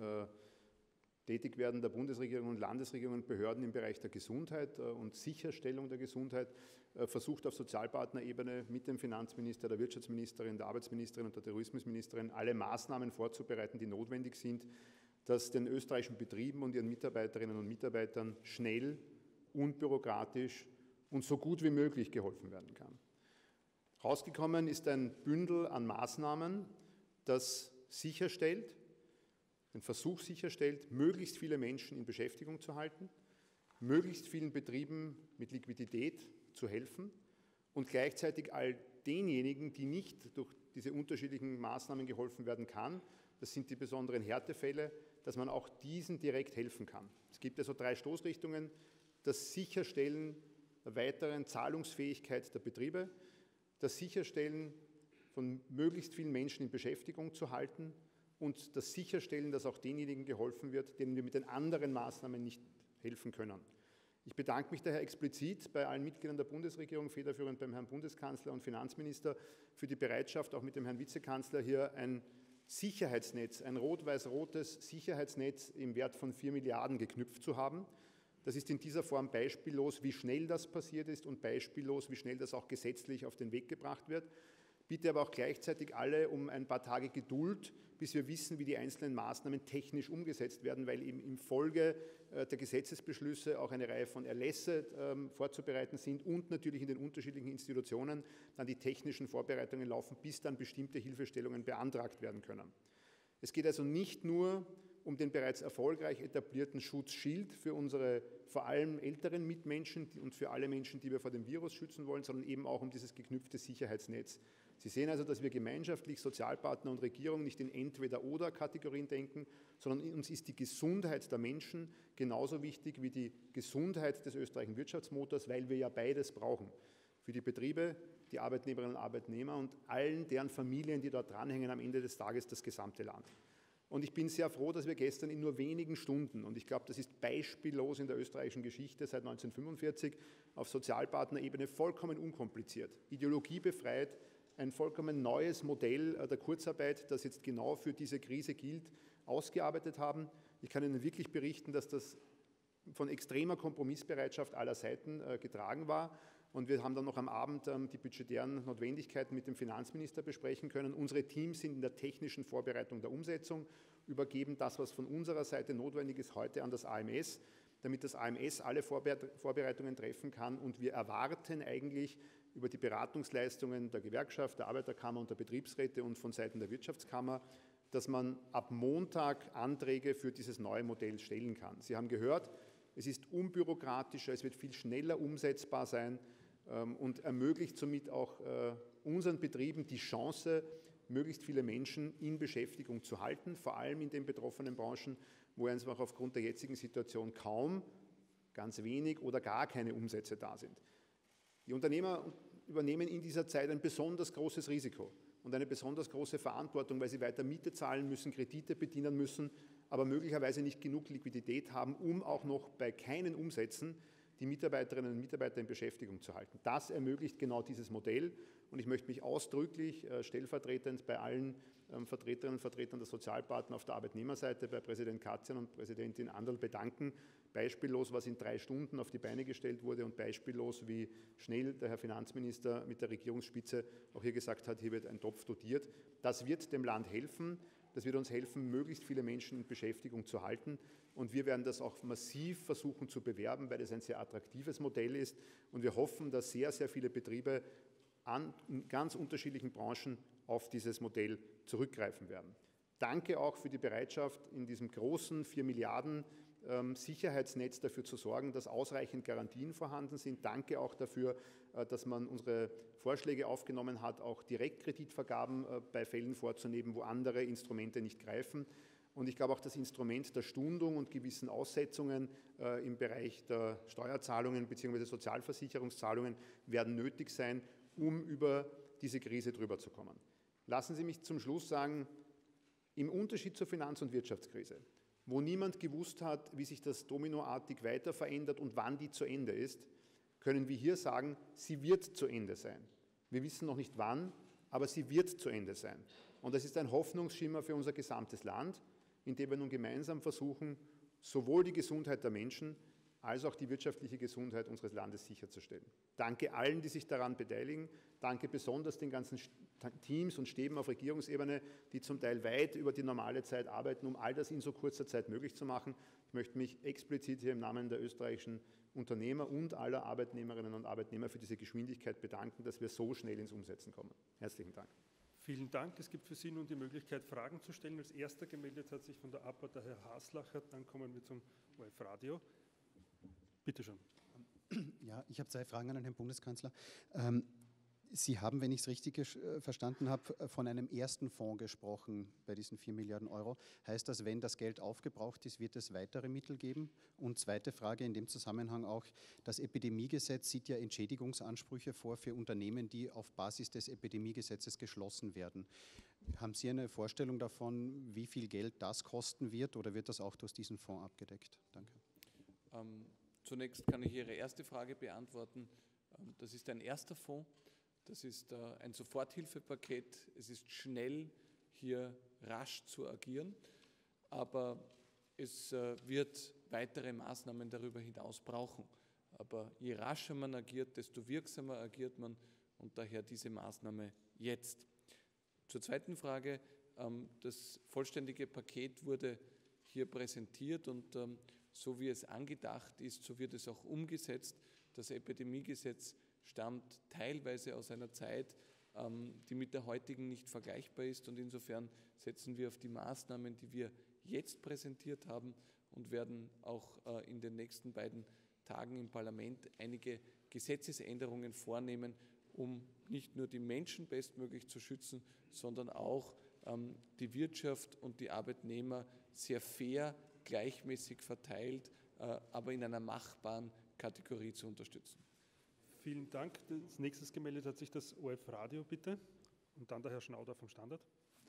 Tätigwerden der Bundesregierung und Landesregierung und Behörden im Bereich der Gesundheit und Sicherstellung der Gesundheit versucht, auf Sozialpartnerebene mit dem Finanzminister, der Wirtschaftsministerin, der Arbeitsministerin und der Tourismusministerin alle Maßnahmen vorzubereiten, die notwendig sind, dass den österreichischen Betrieben und ihren Mitarbeiterinnen und Mitarbeitern schnell, unbürokratisch und so gut wie möglich geholfen werden kann. Rausgekommen ist ein Bündel an Maßnahmen, das sicherstellt, den Versuch sicherstellt, möglichst viele Menschen in Beschäftigung zu halten, möglichst vielen Betrieben mit Liquidität zu helfen und gleichzeitig all denjenigen, die nicht durch diese unterschiedlichen Maßnahmen geholfen werden kann, das sind die besonderen Härtefälle, dass man auch diesen direkt helfen kann. Es gibt also 3 Stoßrichtungen: das Sicherstellen der weiteren Zahlungsfähigkeit der Betriebe, das Sicherstellen von möglichst vielen Menschen in Beschäftigung zu halten und das Sicherstellen, dass auch denjenigen geholfen wird, denen wir mit den anderen Maßnahmen nicht helfen können. Ich bedanke mich daher explizit bei allen Mitgliedern der Bundesregierung, federführend beim Herrn Bundeskanzler und Finanzminister, für die Bereitschaft, auch mit dem Herrn Vizekanzler hier ein Sicherheitsnetz, ein rot-weiß-rotes Sicherheitsnetz im Wert von 4 Milliarden geknüpft zu haben. Das ist in dieser Form beispiellos, wie schnell das passiert ist und beispiellos, wie schnell das auch gesetzlich auf den Weg gebracht wird. Bitte aber auch gleichzeitig alle um ein paar Tage Geduld, bis wir wissen, wie die einzelnen Maßnahmen technisch umgesetzt werden, weil eben in Folge der Gesetzesbeschlüsse auch eine Reihe von Erlässe vorzubereiten sind und natürlich in den unterschiedlichen Institutionen dann die technischen Vorbereitungen laufen, bis dann bestimmte Hilfestellungen beantragt werden können. Es geht also nicht nur um den bereits erfolgreich etablierten Schutzschild für unsere vor allem älteren Mitmenschen und für alle Menschen, die wir vor dem Virus schützen wollen, sondern eben auch um dieses geknüpfte Sicherheitsnetz. Sie sehen also, dass wir gemeinschaftlich, Sozialpartner und Regierung, nicht in Entweder-oder-Kategorien denken, sondern uns ist die Gesundheit der Menschen genauso wichtig wie die Gesundheit des österreichischen Wirtschaftsmotors, weil wir ja beides brauchen. Für die Betriebe, die Arbeitnehmerinnen und Arbeitnehmer und allen deren Familien, die dort dranhängen, am Ende des Tages das gesamte Land. Und ich bin sehr froh, dass wir gestern in nur wenigen Stunden, und ich glaube, das ist beispiellos in der österreichischen Geschichte seit 1945, auf Sozialpartnerebene vollkommen unkompliziert, ideologiebefreit, ein vollkommen neues Modell der Kurzarbeit, das jetzt genau für diese Krise gilt, ausgearbeitet haben. Ich kann Ihnen wirklich berichten, dass das von extremer Kompromissbereitschaft aller Seiten getragen war. Und wir haben dann noch am Abend die budgetären Notwendigkeiten mit dem Finanzminister besprechen können. Unsere Teams sind in der technischen Vorbereitung der Umsetzung, übergeben das, was von unserer Seite notwendig ist, heute an das AMS, damit das AMS alle Vorbereitungen treffen kann. Und wir erwarten eigentlich über die Beratungsleistungen der Gewerkschaft, der Arbeiterkammer und der Betriebsräte und von Seiten der Wirtschaftskammer, dass man ab Montag Anträge für dieses neue Modell stellen kann. Sie haben gehört, es ist unbürokratischer, es wird viel schneller umsetzbar sein und ermöglicht somit auch unseren Betrieben die Chance, möglichst viele Menschen in Beschäftigung zu halten, vor allem in den betroffenen Branchen, wo einfach aufgrund der jetzigen Situation kaum, ganz wenig oder gar keine Umsätze da sind. Die Unternehmer übernehmen in dieser Zeit ein besonders großes Risiko und eine besonders große Verantwortung, weil sie weiter Miete zahlen müssen, Kredite bedienen müssen, aber möglicherweise nicht genug Liquidität haben, um auch noch bei keinen Umsätzen die Mitarbeiterinnen und Mitarbeiter in Beschäftigung zu halten. Das ermöglicht genau dieses Modell und ich möchte mich ausdrücklich stellvertretend bei allen Vertreterinnen und Vertretern der Sozialpartner auf der Arbeitnehmerseite, bei Präsident Katzian und Präsidentin Anderl bedanken. Beispiellos, was in 3 Stunden auf die Beine gestellt wurde und beispiellos, wie schnell der Herr Finanzminister mit der Regierungsspitze auch hier gesagt hat, hier wird ein Topf dotiert. Das wird dem Land helfen. Das wird uns helfen, möglichst viele Menschen in Beschäftigung zu halten. Und wir werden das auch massiv versuchen zu bewerben, weil es ein sehr attraktives Modell ist. Und wir hoffen, dass sehr, sehr viele Betriebe in ganz unterschiedlichen Branchen auf dieses Modell zurückgreifen werden. Danke auch für die Bereitschaft, in diesem großen 4 Milliarden Sicherheitsnetz dafür zu sorgen, dass ausreichend Garantien vorhanden sind. Danke auch dafür, dass man unsere Vorschläge aufgenommen hat, auch Direktkreditvergaben bei Fällen vorzunehmen, wo andere Instrumente nicht greifen. Und ich glaube auch, das Instrument der Stundung und gewissen Aussetzungen im Bereich der Steuerzahlungen bzw. Sozialversicherungszahlungen werden nötig sein, um über diese Krise drüber zu kommen. Lassen Sie mich zum Schluss sagen, im Unterschied zur Finanz- und Wirtschaftskrise, wo niemand gewusst hat, wie sich das dominoartig weiter verändert und wann die zu Ende ist, können wir hier sagen, sie wird zu Ende sein. Wir wissen noch nicht wann, aber sie wird zu Ende sein. Und das ist ein Hoffnungsschimmer für unser gesamtes Land, in dem wir nun gemeinsam versuchen, sowohl die Gesundheit der Menschen als auch die wirtschaftliche Gesundheit unseres Landes sicherzustellen. Danke allen, die sich daran beteiligen. Danke besonders den ganzen Teams und Stäben auf Regierungsebene, die zum Teil weit über die normale Zeit arbeiten, um all das in so kurzer Zeit möglich zu machen. Ich möchte mich explizit hier im Namen der österreichischen Unternehmer und aller Arbeitnehmerinnen und Arbeitnehmer für diese Geschwindigkeit bedanken, dass wir so schnell ins Umsetzen kommen. Herzlichen Dank. Vielen Dank. Es gibt für Sie nun die Möglichkeit, Fragen zu stellen. Als erster gemeldet hat sich von der APA der Herr Haslacher. Dann kommen wir zum ORF-Radio. Bitte schön. Ja, ich habe 2 Fragen an den Herrn Bundeskanzler. Sie haben, wenn ich es richtig verstanden habe, von einem ersten Fonds gesprochen bei diesen 4 Milliarden Euro. Heißt das, wenn das Geld aufgebraucht ist, wird es weitere Mittel geben? Und zweite Frage in dem Zusammenhang auch, das Epidemiegesetz sieht ja Entschädigungsansprüche vor für Unternehmen, die auf Basis des Epidemiegesetzes geschlossen werden. Haben Sie eine Vorstellung davon, wie viel Geld das kosten wird, oder wird das auch durch diesen Fonds abgedeckt? Danke. Zunächst kann ich Ihre erste Frage beantworten. Das ist ein erster Fonds. Das ist ein Soforthilfepaket. Es ist schnell, hier rasch zu agieren, aber es wird weitere Maßnahmen darüber hinaus brauchen. Aber je rascher man agiert, desto wirksamer agiert man, und daher diese Maßnahme jetzt. Zur zweiten Frage. Das vollständige Paket wurde hier präsentiert, und so wie es angedacht ist, so wird es auch umgesetzt. Das Epidemiegesetz stammt teilweise aus einer Zeit, die mit der heutigen nicht vergleichbar ist, und insofern setzen wir auf die Maßnahmen, die wir jetzt präsentiert haben, und werden auch in den nächsten beiden Tagen im Parlament einige Gesetzesänderungen vornehmen, um nicht nur die Menschen bestmöglich zu schützen, sondern auch die Wirtschaft und die Arbeitnehmer sehr fair, gleichmäßig verteilt, aber in einer machbaren Kategorie zu unterstützen. Vielen Dank. Als nächstes gemeldet hat sich das ORF-Radio, bitte. Und dann der Herr Schnauder vom Standard.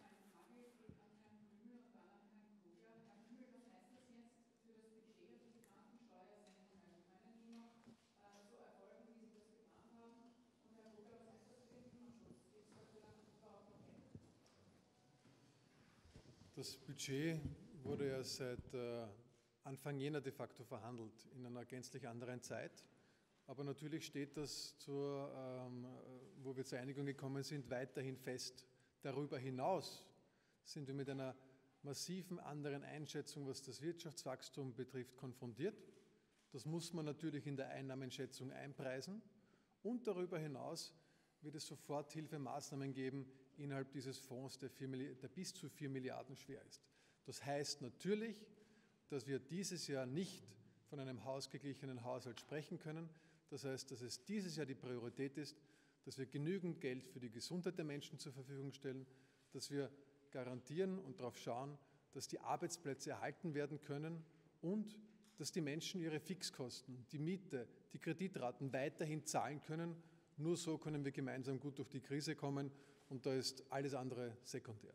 Das Budget wurde ja seit Anfang Jänner de facto verhandelt, in einer gänzlich anderen Zeit. Aber natürlich steht das, wo wir zur Einigung gekommen sind, weiterhin fest. Darüber hinaus sind wir mit einer massiven anderen Einschätzung, was das Wirtschaftswachstum betrifft, konfrontiert. Das muss man natürlich in der Einnahmenschätzung einpreisen. Und darüber hinaus wird es Soforthilfemaßnahmen geben innerhalb dieses Fonds, der bis zu 4 Milliarden schwer ist. Das heißt natürlich, dass wir dieses Jahr nicht von einem ausgeglichenen Haushalt sprechen können. Das heißt, dass es dieses Jahr die Priorität ist, dass wir genügend Geld für die Gesundheit der Menschen zur Verfügung stellen, dass wir garantieren und darauf schauen, dass die Arbeitsplätze erhalten werden können und dass die Menschen ihre Fixkosten, die Miete, die Kreditraten weiterhin zahlen können. Nur so können wir gemeinsam gut durch die Krise kommen, und da ist alles andere sekundär.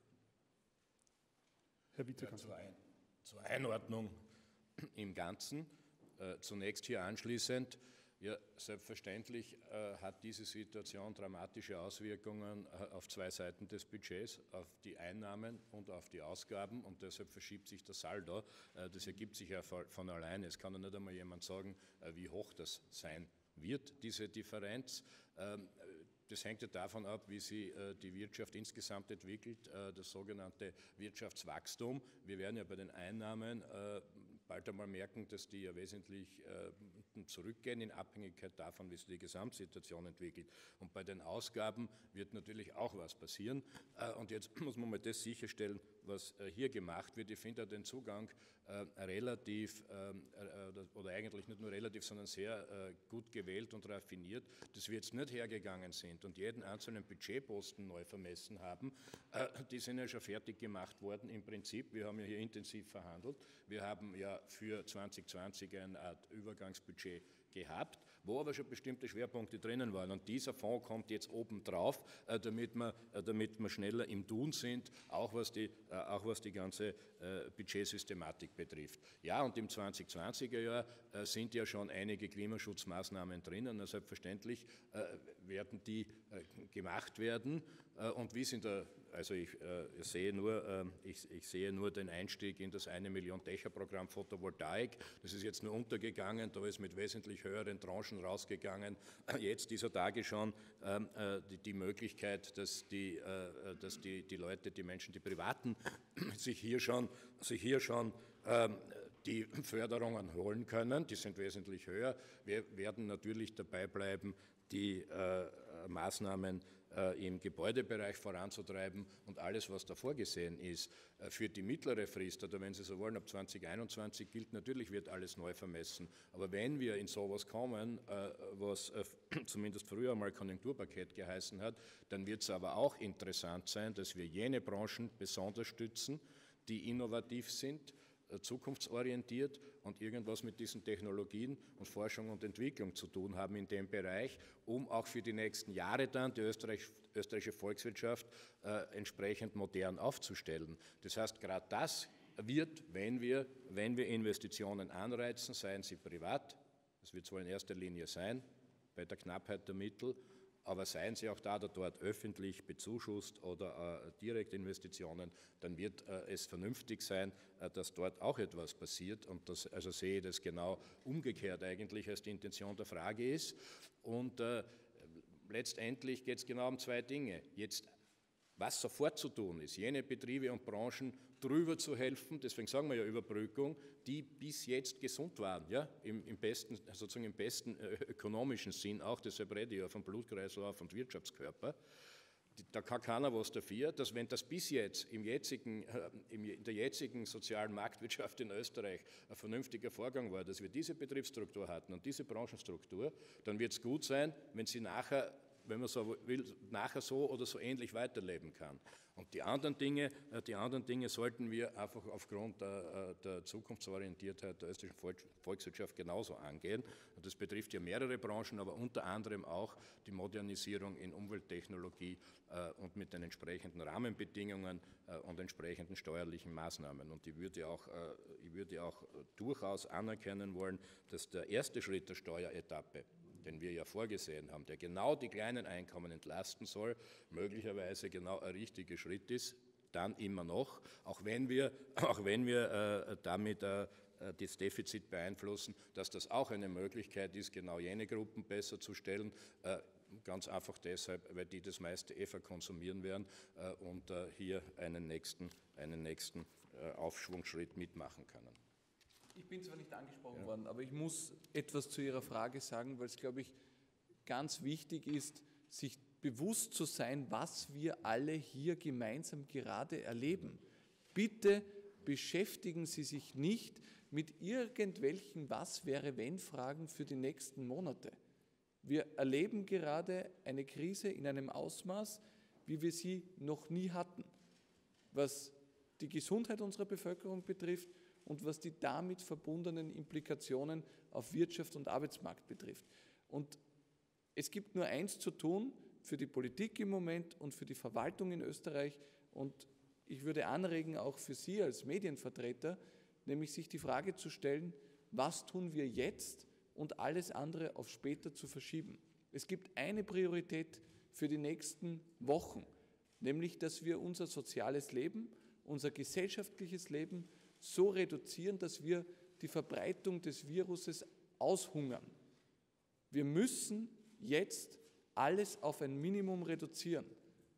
Herr Vizekanzler. Ja, zur Einordnung im Ganzen. Zunächst hier anschließend. Ja, selbstverständlich hat diese Situation dramatische Auswirkungen auf 2 Seiten des Budgets, auf die Einnahmen und auf die Ausgaben, und deshalb verschiebt sich das Saldo. Das ergibt sich ja von alleine. Es kann ja nicht einmal jemand sagen, wie hoch das sein wird, diese Differenz. Das hängt ja davon ab, wie sich die Wirtschaft insgesamt entwickelt, das sogenannte Wirtschaftswachstum. Wir werden ja bei den Einnahmen bald einmal merken, dass die ja wesentlich zurückgehen in Abhängigkeit davon, wie sich die Gesamtsituation entwickelt. Und bei den Ausgaben wird natürlich auch was passieren. Und jetzt muss man mal das sicherstellen, was hier gemacht wird. Ich finde den Zugang relativ, oder eigentlich nicht nur relativ, sondern sehr gut gewählt und raffiniert, dass wir jetzt nicht hergegangen sind und jeden einzelnen Budgetposten neu vermessen haben. Die sind ja schon fertig gemacht worden im Prinzip. Wir haben ja hier intensiv verhandelt. Wir haben ja für 2020 eine Art Übergangsbudget gehabt, wo aber schon bestimmte Schwerpunkte drinnen waren. Und dieser Fonds kommt jetzt obendrauf, damit wir schneller im Tun sind, auch was die ganze Budgetsystematik betrifft. Ja, und im 2020er Jahr sind ja schon einige Klimaschutzmaßnahmen drinnen. Selbstverständlich werden die gemacht werden. Und wie es also ich sehe nur den Einstieg in das 1 Million Dächer-Programm Photovoltaik. Das ist jetzt nur untergegangen, da ist mit wesentlich höheren Tranchen rausgegangen. Jetzt dieser Tage schon die Möglichkeit, dass die Leute, die Menschen, die Privaten sich hier schon die Förderungen holen können. Die sind wesentlich höher. Wir werden natürlich dabei bleiben, die Maßnahmen im Gebäudebereich voranzutreiben und alles, was da vorgesehen ist, für die mittlere Frist, oder wenn Sie so wollen, ab 2021 gilt, natürlich wird alles neu vermessen. Aber wenn wir in sowas kommen, was zumindest früher mal Konjunkturpaket geheißen hat, dann wird es aber auch interessant sein, dass wir jene Branchen besonders stützen, die innovativ sind, zukunftsorientiert und irgendwas mit diesen Technologien und Forschung und Entwicklung zu tun haben in dem Bereich, um auch für die nächsten Jahre dann die österreichische Volkswirtschaft entsprechend modern aufzustellen. Das heißt, gerade das wird, wenn wir Investitionen anreizen, seien sie privat, das wird zwar in erster Linie sein, bei der Knappheit der Mittel, aber seien sie auch da oder dort öffentlich bezuschusst oder Direktinvestitionen, dann wird es vernünftig sein, dass dort auch etwas passiert. Und das, also sehe ich das genau umgekehrt eigentlich, als die Intention der Frage ist. Und letztendlich geht es genau um zwei Dinge. Jetzt, was sofort zu tun ist, jene Betriebe und Branchen drüber zu helfen, deswegen sagen wir ja Überbrückung, die bis jetzt gesund waren, ja, im besten ökonomischen Sinn auch, deshalb rede ich ja von Blutkreislauf und Wirtschaftskörper. Da kann keiner was dafür, dass wenn das bis jetzt in der jetzigen sozialen Marktwirtschaft in Österreich ein vernünftiger Vorgang war, dass wir diese Betriebsstruktur hatten und diese Branchenstruktur, dann wird es gut sein, wenn sie nachher, wenn man so will, nachher so oder so ähnlich weiterleben kann. Und die anderen Dinge sollten wir einfach aufgrund der Zukunftsorientiertheit der österreichischen Volkswirtschaft genauso angehen. Und das betrifft ja mehrere Branchen, aber unter anderem auch die Modernisierung in Umwelttechnologie und mit den entsprechenden Rahmenbedingungen und entsprechenden steuerlichen Maßnahmen. Und ich würde auch durchaus anerkennen wollen, dass der erste Schritt der Steueretappe, den wir ja vorgesehen haben, der genau die kleinen Einkommen entlasten soll, möglicherweise genau ein richtiger Schritt ist, dann immer noch, auch wenn wir damit das Defizit beeinflussen, dass das auch eine Möglichkeit ist, genau jene Gruppen besser zu stellen, ganz einfach deshalb, weil die das meiste verkonsumieren werden und hier einen nächsten Aufschwungsschritt mitmachen können. Ich bin zwar nicht angesprochen worden, aber ich muss etwas zu Ihrer Frage sagen, weil es, glaube ich, ganz wichtig ist, sich bewusst zu sein, was wir alle hier gemeinsam gerade erleben. Bitte beschäftigen Sie sich nicht mit irgendwelchen Was-wäre-wenn-Fragen für die nächsten Monate. Wir erleben gerade eine Krise in einem Ausmaß, wie wir sie noch nie hatten, was die Gesundheit unserer Bevölkerung betrifft und was die damit verbundenen Implikationen auf Wirtschaft und Arbeitsmarkt betrifft. Und es gibt nur eins zu tun für die Politik im Moment und für die Verwaltung in Österreich, und ich würde anregen, auch für Sie als Medienvertreter, nämlich sich die Frage zu stellen, was tun wir jetzt und alles andere auf später zu verschieben. Es gibt eine Priorität für die nächsten Wochen, nämlich dass wir unser soziales Leben, unser gesellschaftliches Leben so reduzieren, dass wir die Verbreitung des Viruses aushungern. Wir müssen jetzt alles auf ein Minimum reduzieren.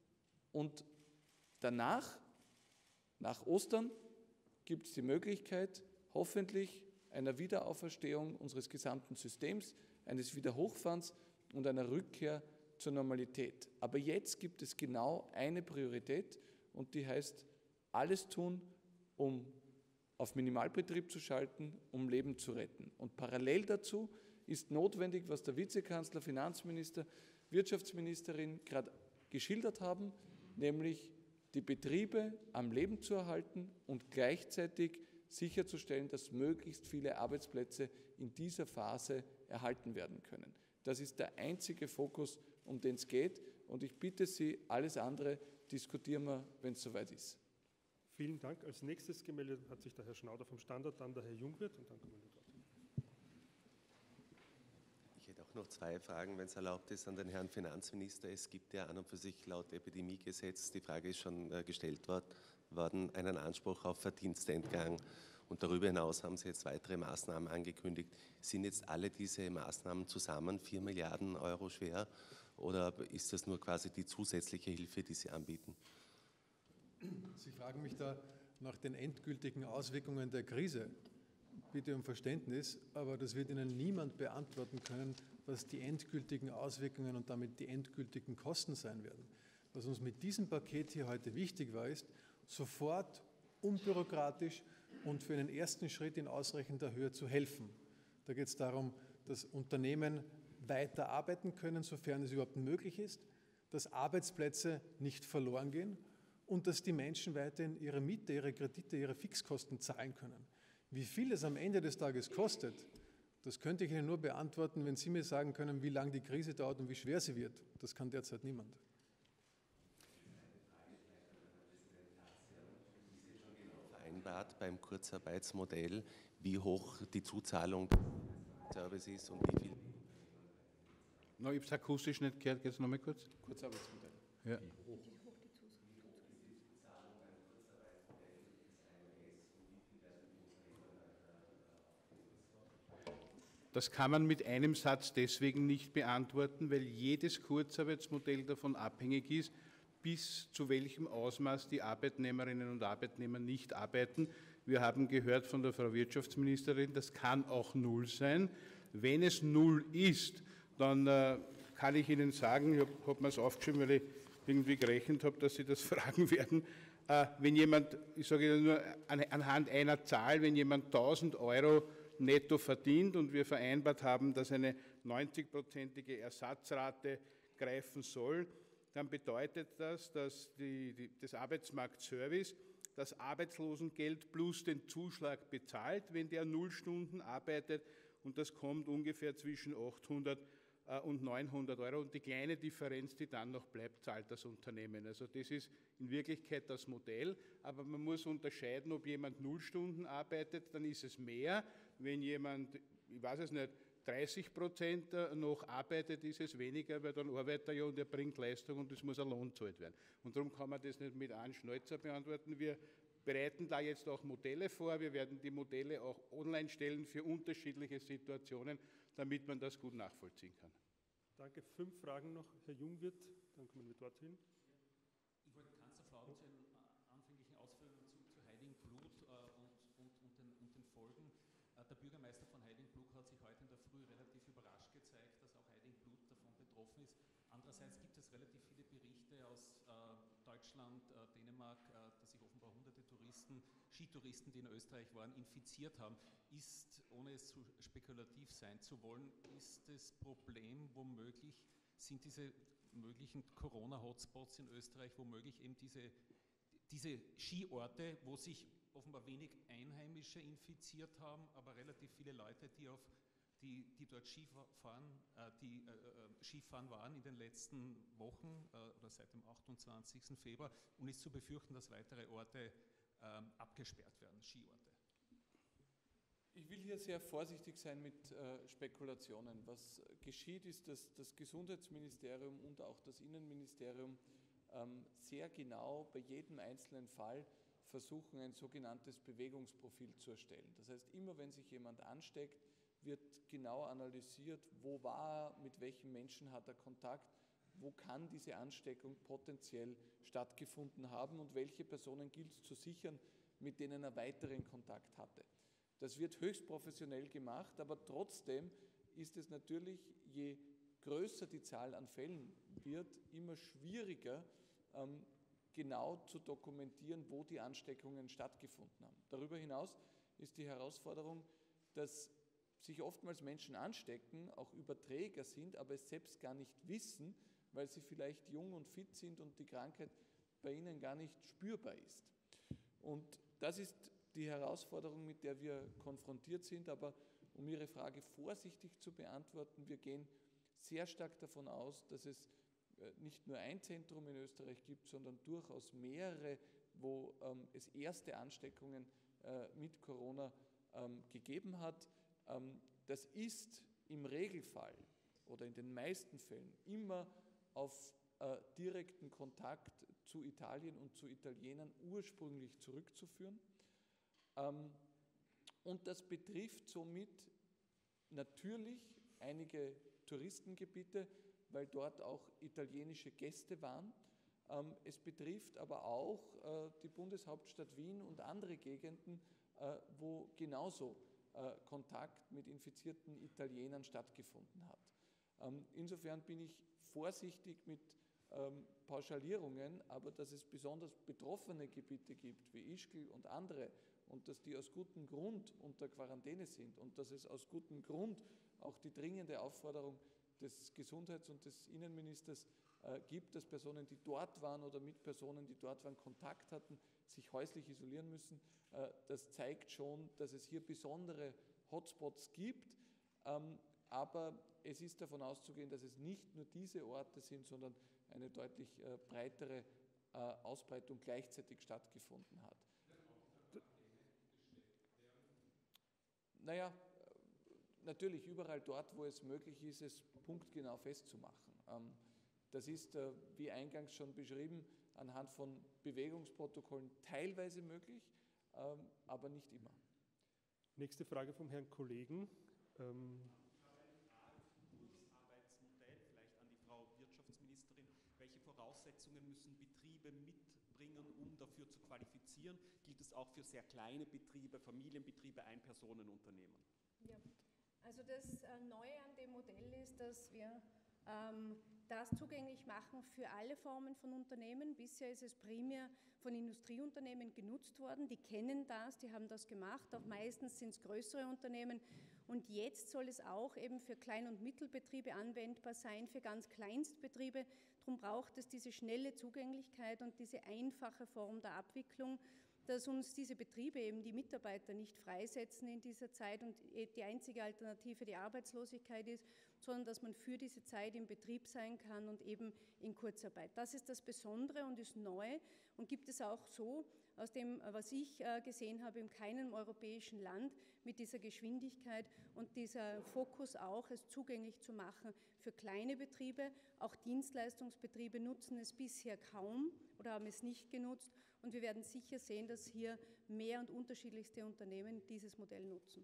Und danach, nach Ostern, gibt es die Möglichkeit, hoffentlich einer Wiederauferstehung unseres gesamten Systems, eines Wiederhochfahrens und einer Rückkehr zur Normalität. Aber jetzt gibt es genau eine Priorität, und die heißt, alles tun, um auf Minimalbetrieb zu schalten, um Leben zu retten. Und parallel dazu ist notwendig, was der Vizekanzler, Finanzminister, Wirtschaftsministerin gerade geschildert haben, nämlich die Betriebe am Leben zu erhalten und gleichzeitig sicherzustellen, dass möglichst viele Arbeitsplätze in dieser Phase erhalten werden können. Das ist der einzige Fokus, um den es geht, und ich bitte Sie, alles andere diskutieren wir, wenn es soweit ist. Vielen Dank. Als nächstes gemeldet hat sich der Herr Schnauder vom Standard, dann der Herr Jungwirth und dann kommen wir dort. Ich hätte auch noch 2 Fragen, wenn es erlaubt ist, an den Herrn Finanzminister. Es gibt ja an und für sich laut Epidemiegesetz, die Frage ist schon gestellt worden, einen Anspruch auf Verdienstentgang. Und darüber hinaus haben Sie jetzt weitere Maßnahmen angekündigt. Sind jetzt alle diese Maßnahmen zusammen 4 Milliarden Euro schwer oder ist das nur quasi die zusätzliche Hilfe, die Sie anbieten? Sie fragen mich da nach den endgültigen Auswirkungen der Krise. Bitte um Verständnis, aber das wird Ihnen niemand beantworten können, was die endgültigen Auswirkungen und damit die endgültigen Kosten sein werden. Was uns mit diesem Paket hier heute wichtig war, ist, sofort unbürokratisch und für einen ersten Schritt in ausreichender Höhe zu helfen. Da geht es darum, dass Unternehmen weiter arbeiten können, sofern es überhaupt möglich ist, dass Arbeitsplätze nicht verloren gehen und dass die Menschen weiterhin ihre Miete, ihre Kredite, ihre Fixkosten zahlen können. Wie viel es am Ende des Tages kostet, das könnte ich Ihnen nur beantworten, wenn Sie mir sagen können, wie lange die Krise dauert und wie schwer sie wird. Das kann derzeit niemand. Vereinbart beim Kurzarbeitsmodell, wie hoch die Zuzahlung des Service ist und wie viel? No, ich habe es akustisch nicht gehört, jetzt nochmal kurz. Kurzarbeitsmodell. Ja. Das kann man mit einem Satz deswegen nicht beantworten, weil jedes Kurzarbeitsmodell davon abhängig ist, bis zu welchem Ausmaß die Arbeitnehmerinnen und Arbeitnehmer nicht arbeiten. Wir haben gehört von der Frau Wirtschaftsministerin, das kann auch 0 sein. Wenn es 0 ist, dann kann ich Ihnen sagen, ich habe mir es aufgeschrieben, weil ich irgendwie gerechnet habe, dass Sie das fragen werden, wenn jemand, ich sage Ihnen nur anhand einer Zahl, wenn jemand 1.000 Euro netto verdient und wir vereinbart haben, dass eine 90-prozentige Ersatzrate greifen soll, dann bedeutet das, dass das Arbeitsmarktservice das Arbeitslosengeld plus den Zuschlag bezahlt, wenn der 0 Stunden arbeitet, und das kommt ungefähr zwischen 800 und 900 Euro, und die kleine Differenz, die dann noch bleibt, zahlt das Unternehmen. Also das ist in Wirklichkeit das Modell, aber man muss unterscheiden, ob jemand 0 Stunden arbeitet, dann ist es mehr. Wenn jemand, ich weiß es nicht, 30% noch arbeitet, ist es weniger, weil dann arbeitet er ja und er bringt Leistung und es muss ein Lohn gezahlt werden. Und darum kann man das nicht mit einem Schnäuzer beantworten. Wir bereiten da jetzt auch Modelle vor. Wir werden die Modelle auch online stellen für unterschiedliche Situationen, damit man das gut nachvollziehen kann. Danke. 5 Fragen noch, Herr Jungwirth, dann kommen wir dort hin. Ich wollte Kanzlerfragen zu den anfänglichen Ausführungen zu Heiligenblut und den Folgen. Der Bürgermeister von Heiligenblut hat sich heute in der Früh relativ überrascht gezeigt, dass auch Heiligenblut davon betroffen ist. Andererseits gibt es relativ viele Berichte aus Deutschland, Dänemark, dass sich offenbar hunderte Skitouristen, die in Österreich waren, infiziert haben. Ohne es zu spekulativ sein zu wollen, ist das Problem womöglich, sind diese möglichen Corona-Hotspots in Österreich womöglich eben diese Skiorte, wo sich offenbar wenig Einheimische infiziert haben, aber relativ viele Leute, die dort Skifahren waren in den letzten Wochen oder seit dem 28. Februar, und ist zu befürchten, dass weitere Orte abgesperrt werden, Skiorte. Ich will hier sehr vorsichtig sein mit Spekulationen. Was geschieht, ist, dass das Gesundheitsministerium und auch das Innenministerium sehr genau bei jedem einzelnen Fall versuchen, ein sogenanntes Bewegungsprofil zu erstellen. Das heißt, immer wenn sich jemand ansteckt, wird genau analysiert, wo war er, mit welchen Menschen hat er Kontakt, wo kann diese Ansteckung potenziell stattgefunden haben und welche Personen gilt es zu sichern, mit denen er weiteren Kontakt hatte. Das wird höchst professionell gemacht, aber trotzdem ist es natürlich, je größer die Zahl an Fällen wird, immer schwieriger, genau zu dokumentieren, wo die Ansteckungen stattgefunden haben. Darüber hinaus ist die Herausforderung, dass sich oftmals Menschen anstecken, auch Überträger sind, aber es selbst gar nicht wissen, weil sie vielleicht jung und fit sind und die Krankheit bei ihnen gar nicht spürbar ist. Und das ist die Herausforderung, mit der wir konfrontiert sind, aber um Ihre Frage vorsichtig zu beantworten, wir gehen sehr stark davon aus, dass es nicht nur ein Zentrum in Österreich gibt, sondern durchaus mehrere, wo es erste Ansteckungen mit Corona gegeben hat. Das ist im Regelfall, oder in den meisten Fällen immer auf direkten Kontakt zu Italien und zu Italienern ursprünglich zurückzuführen. Und das betrifft somit natürlich einige Touristengebiete, weil dort auch italienische Gäste waren. Es betrifft aber auch die Bundeshauptstadt Wien und andere Gegenden, wo genauso Kontakt mit infizierten Italienern stattgefunden hat. Insofern bin ich vorsichtig mit Pauschalierungen, aber dass es besonders betroffene Gebiete gibt, wie Ischgl und andere, und dass die aus gutem Grund unter Quarantäne sind und dass es aus gutem Grund auch die dringende Aufforderung des Gesundheits- und des Innenministers gibt, dass Personen, die dort waren oder mit Personen, die dort waren, Kontakt hatten, sich häuslich isolieren müssen. Das zeigt schon, dass es hier besondere Hotspots gibt, aber es ist davon auszugehen, dass es nicht nur diese Orte sind, sondern eine deutlich breitere Ausbreitung gleichzeitig stattgefunden hat. Naja, natürlich überall dort, wo es möglich ist, es punktgenau festzumachen. Das ist, wie eingangs schon beschrieben, anhand von Bewegungsprotokollen teilweise möglich, aber nicht immer. Nächste Frage vom Herrn Kollegen. Welche Voraussetzungen müssen Betriebe mitbringen, um dafür zu qualifizieren? Gilt es auch für sehr kleine Betriebe, Familienbetriebe, Einpersonenunternehmen? Ja, also das Neue an dem Modell ist, dass wir das zugänglich machen für alle Formen von Unternehmen. Bisher ist es primär von Industrieunternehmen genutzt worden. Die kennen das, die haben das gemacht. Auch meistens sind es größere Unternehmen. Und jetzt soll es auch eben für Klein- und Mittelbetriebe anwendbar sein, für ganz Kleinstbetriebe. Darum braucht es diese schnelle Zugänglichkeit und diese einfache Form der Abwicklung, dass uns diese Betriebe eben die Mitarbeiter nicht freisetzen in dieser Zeit und die einzige Alternative die Arbeitslosigkeit ist, sondern dass man für diese Zeit im Betrieb sein kann und eben in Kurzarbeit. Das ist das Besondere und ist neu und gibt es auch so, aus dem, was ich gesehen habe, in keinem europäischen Land mit dieser Geschwindigkeit und dieser Fokus auch, es zugänglich zu machen für kleine Betriebe. Auch Dienstleistungsbetriebe nutzen es bisher kaum oder haben es nicht genutzt. Und wir werden sicher sehen, dass hier mehr und unterschiedlichste Unternehmen dieses Modell nutzen.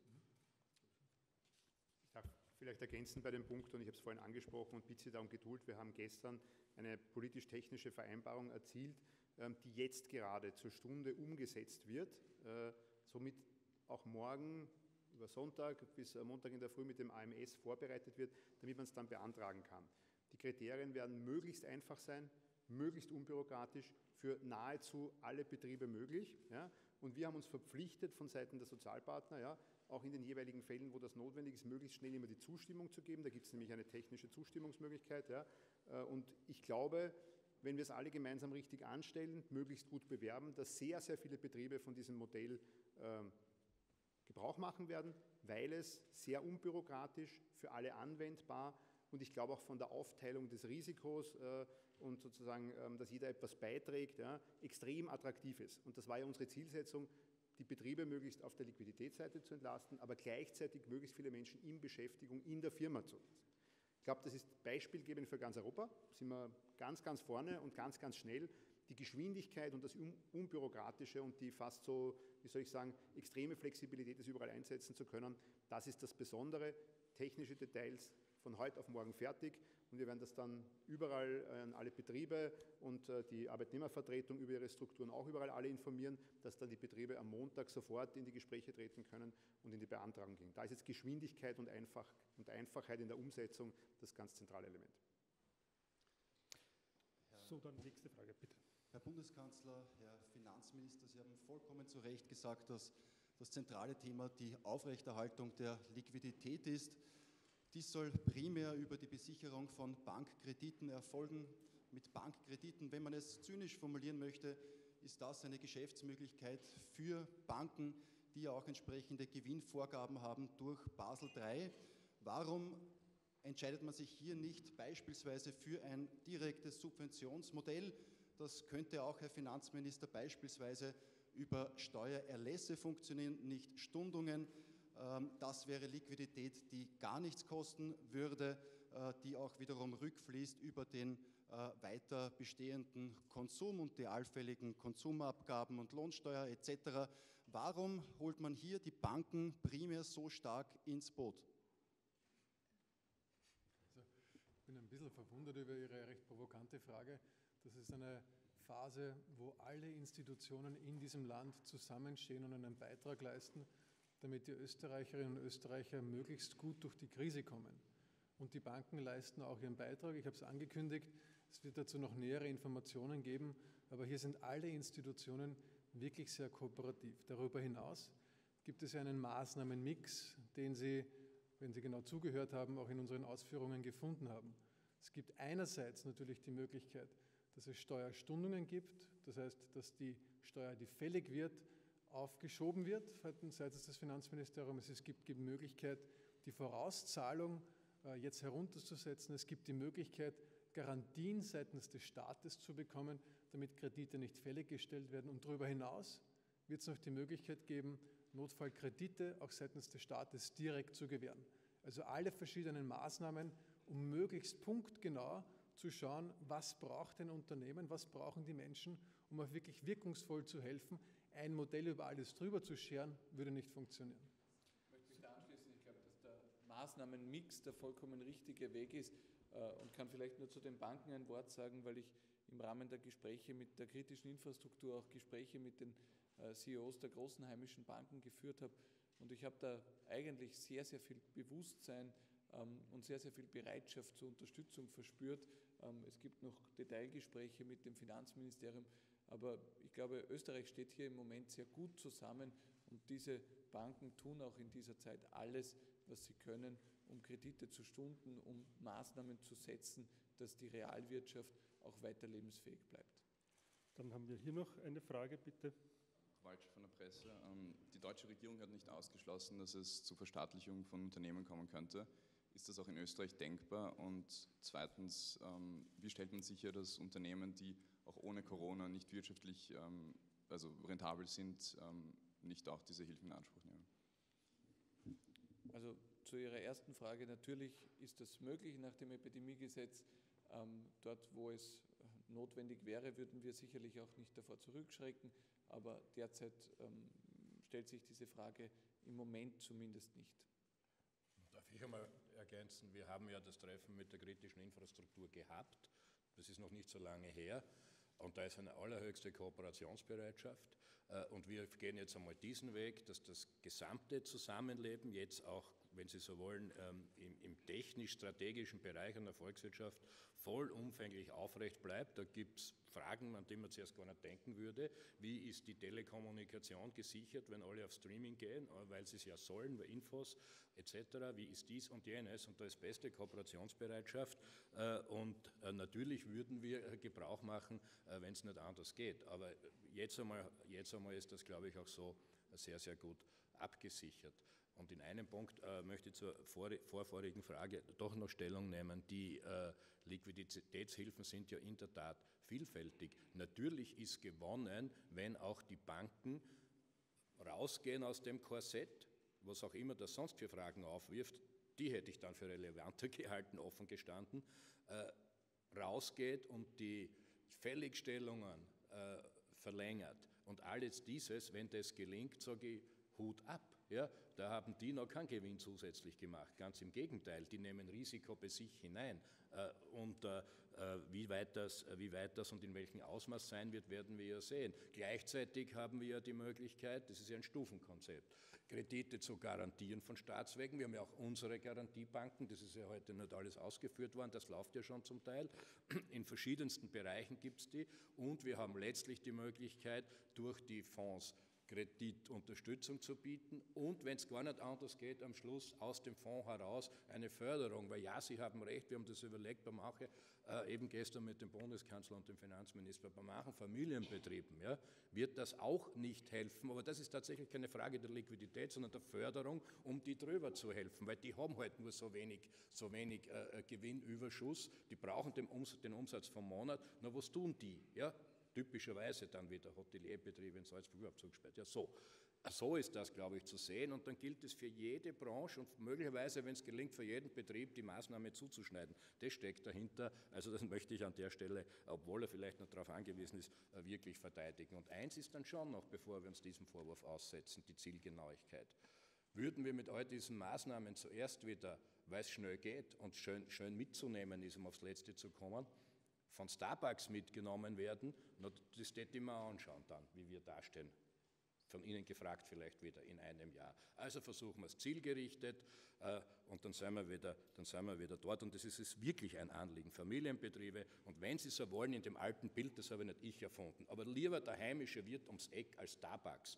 Ich darf vielleicht ergänzen bei dem Punkt, und ich habe es vorhin angesprochen und bitte Sie da um Geduld. Wir haben gestern eine politisch-technische Vereinbarung erzielt, die jetzt gerade zur Stunde umgesetzt wird, somit auch morgen über Sonntag bis Montag in der Früh mit dem AMS vorbereitet wird, damit man es dann beantragen kann. Die Kriterien werden möglichst einfach sein, möglichst unbürokratisch, für nahezu alle Betriebe möglich. Ja. Und wir haben uns verpflichtet von Seiten der Sozialpartner, ja, auch in den jeweiligen Fällen, wo das notwendig ist, möglichst schnell immer die Zustimmung zu geben. Da gibt es nämlich eine technische Zustimmungsmöglichkeit. Ja. Und ich glaube, wenn wir es alle gemeinsam richtig anstellen, möglichst gut bewerben, dass sehr, sehr viele Betriebe von diesem Modell Gebrauch machen werden, weil es sehr unbürokratisch, für alle anwendbar und ich glaube auch von der Aufteilung des Risikos und sozusagen, dass jeder etwas beiträgt, ja, extrem attraktiv ist. Und das war ja unsere Zielsetzung, die Betriebe möglichst auf der Liquiditätsseite zu entlasten, aber gleichzeitig möglichst viele Menschen in Beschäftigung in der Firma zu lassen. Ich glaube, das ist beispielgebend für ganz Europa. Da sind wir ganz, ganz vorne und ganz, ganz schnell. Die Geschwindigkeit und das Unbürokratische und die fast so, wie soll ich sagen, extreme Flexibilität, das überall einsetzen zu können, das ist das Besondere. Technische Details von heute auf morgen fertig und wir werden das dann überall an alle Betriebe und die Arbeitnehmervertretung über ihre Strukturen auch überall alle informieren, dass dann die Betriebe am Montag sofort in die Gespräche treten können und in die Beantragung gehen. Da ist jetzt Geschwindigkeit und Einfachheit in der Umsetzung das ganz zentrale Element. So, dann nächste Frage, bitte. Herr Bundeskanzler, Herr Finanzminister, Sie haben vollkommen zu Recht gesagt, dass das zentrale Thema die Aufrechterhaltung der Liquidität ist. Dies soll primär über die Besicherung von Bankkrediten erfolgen. Mit Bankkrediten, wenn man es zynisch formulieren möchte, ist das eine Geschäftsmöglichkeit für Banken, die ja auch entsprechende Gewinnvorgaben haben durch Basel III. Warum entscheidet man sich hier nicht beispielsweise für ein direktes Subventionsmodell? Das könnte auch, Herr Finanzminister, beispielsweise über Steuererlässe funktionieren, nicht Stundungen. Das wäre Liquidität, die gar nichts kosten würde, die auch wiederum rückfließt über den weiter bestehenden Konsum und die allfälligen Konsumabgaben und Lohnsteuer etc. Warum holt man hier die Banken primär so stark ins Boot? Ich bin ein bisschen verwundert über Ihre recht provokante Frage. Das ist eine Phase, wo alle Institutionen in diesem Land zusammenstehen und einen Beitrag leisten, damit die Österreicherinnen und Österreicher möglichst gut durch die Krise kommen. Und die Banken leisten auch ihren Beitrag. Ich habe es angekündigt, es wird dazu noch nähere Informationen geben, aber hier sind alle Institutionen wirklich sehr kooperativ. Darüber hinaus gibt es einen Maßnahmenmix, den Sie, wenn Sie genau zugehört haben, auch in unseren Ausführungen gefunden haben. Es gibt einerseits natürlich die Möglichkeit, dass es Steuerstundungen gibt, das heißt, dass die Steuer, die fällig wird, aufgeschoben wird seitens des Finanzministeriums. Es gibt die Möglichkeit, die Vorauszahlung jetzt herunterzusetzen. Es gibt die Möglichkeit, Garantien seitens des Staates zu bekommen, damit Kredite nicht fällig gestellt werden. Und darüber hinaus wird es noch die Möglichkeit geben, Notfallkredite auch seitens des Staates direkt zu gewähren. Also alle verschiedenen Maßnahmen, um möglichst punktgenau zu schauen, was braucht ein Unternehmen, was brauchen die Menschen, um auch wirklich wirkungsvoll zu helfen. Ein Modell über alles drüber zu scheren, würde nicht funktionieren. Ich möchte mich da anschließen. Ich glaube, dass der Maßnahmenmix der vollkommen richtige Weg ist und kann vielleicht nur zu den Banken ein Wort sagen, weil ich im Rahmen der Gespräche mit der kritischen Infrastruktur auch Gespräche mit den CEOs der großen heimischen Banken geführt habe. Und ich habe da eigentlich sehr, sehr viel Bewusstsein und sehr, sehr viel Bereitschaft zur Unterstützung verspürt. Es gibt noch Detailgespräche mit dem Finanzministerium, aber ich glaube, Österreich steht hier im Moment sehr gut zusammen und diese Banken tun auch in dieser Zeit alles, was sie können, um Kredite zu stunden, um Maßnahmen zu setzen, dass die Realwirtschaft auch weiter lebensfähig bleibt. Dann haben wir hier noch eine Frage, bitte. Walsch von der Presse. Die deutsche Regierung hat nicht ausgeschlossen, dass es zu Verstaatlichung von Unternehmen kommen könnte. Ist das auch in Österreich denkbar? Und zweitens, wie stellt man sicher, dass Unternehmen, die auch ohne Corona nicht wirtschaftlich, also rentabel sind, nicht auch diese Hilfen in Anspruch nehmen? Also zu Ihrer ersten Frage, natürlich ist das möglich nach dem Epidemiegesetz. Dort, wo es notwendig wäre, würden wir sicherlich auch nicht davor zurückschrecken, aber derzeit stellt sich diese Frage im Moment zumindest nicht. Darf ich einmal ergänzen, wir haben ja das Treffen mit der kritischen Infrastruktur gehabt, das ist noch nicht so lange her und da ist eine allerhöchste Kooperationsbereitschaft und wir gehen jetzt einmal diesen Weg, dass das gesamte Zusammenleben jetzt auch, wenn Sie so wollen, im technisch-strategischen Bereich einer Volkswirtschaft vollumfänglich aufrecht bleibt. Da gibt es Fragen, an die man zuerst gar nicht denken würde. Wie ist die Telekommunikation gesichert, wenn alle auf Streaming gehen, weil sie es ja sollen, bei Infos etc. Wie ist dies und jenes? Und da ist beste Kooperationsbereitschaft. Und natürlich würden wir Gebrauch machen, wenn es nicht anders geht. Aber jetzt einmal ist das, glaube ich, auch so sehr, sehr gut abgesichert. Und in einem Punkt möchte ich zur vorvorigen Frage doch noch Stellung nehmen. Die Liquiditätshilfen sind ja in der Tat vielfältig. Natürlich ist gewonnen, wenn auch die Banken rausgehen aus dem Korsett, was auch immer das sonst für Fragen aufwirft, die hätte ich dann für relevanter gehalten, offen gestanden, rausgeht und die Fälligstellungen verlängert. Und alles dieses, wenn das gelingt, sage ich, Hut ab. Ja, da haben die noch keinen Gewinn zusätzlich gemacht. Ganz im Gegenteil, die nehmen Risiko bei sich hinein. Und wie weit das und in welchem Ausmaß sein wird, werden wir ja sehen. Gleichzeitig haben wir ja die Möglichkeit, das ist ja ein Stufenkonzept, Kredite zu garantieren von Staatswegen. Wir haben ja auch unsere Garantiebanken, das ist ja heute nicht alles ausgeführt worden, das läuft ja schon zum Teil. In verschiedensten Bereichen gibt es die. Und wir haben letztlich die Möglichkeit, durch die Fonds Kreditunterstützung zu bieten und, wenn es gar nicht anders geht, am Schluss aus dem Fonds heraus eine Förderung. Weil ja, Sie haben recht, wir haben das überlegt, bei manchen, eben gestern mit dem Bundeskanzler und dem Finanzminister, bei manchen Familienbetrieben wird das auch nicht helfen. Aber das ist tatsächlich keine Frage der Liquidität, sondern der Förderung, um die drüber zu helfen, weil die haben halt nur so wenig Gewinnüberschuss, die brauchen den Umsatz vom Monat. Na, was tun die? Ja? Typischerweise dann wieder Hotelierbetriebe in Salzburg überhaupt zugesperrt. Ja, so. So ist das, glaube ich, zu sehen. Und dann gilt es für jede Branche und möglicherweise, wenn es gelingt, für jeden Betrieb die Maßnahme zuzuschneiden. Das steckt dahinter. Also das möchte ich an der Stelle, obwohl er vielleicht noch darauf angewiesen ist, wirklich verteidigen. Und eins ist dann schon noch, bevor wir uns diesem Vorwurf aussetzen, die Zielgenauigkeit. Würden wir mit all diesen Maßnahmen zuerst wieder, weil es schnell geht und schön mitzunehmen ist, um aufs Letzte zu kommen, von Starbucks mitgenommen werden, das hätte ich mir anschauen dann, wie wir dastehen. Von Ihnen gefragt vielleicht wieder in einem Jahr. Also versuchen wir es zielgerichtet und dann sind wir wieder dort. Und das ist wirklich ein Anliegen, Familienbetriebe. Und wenn Sie so wollen, in dem alten Bild, das habe nicht ich erfunden, aber lieber der heimische Wirt ums Eck als Starbucks.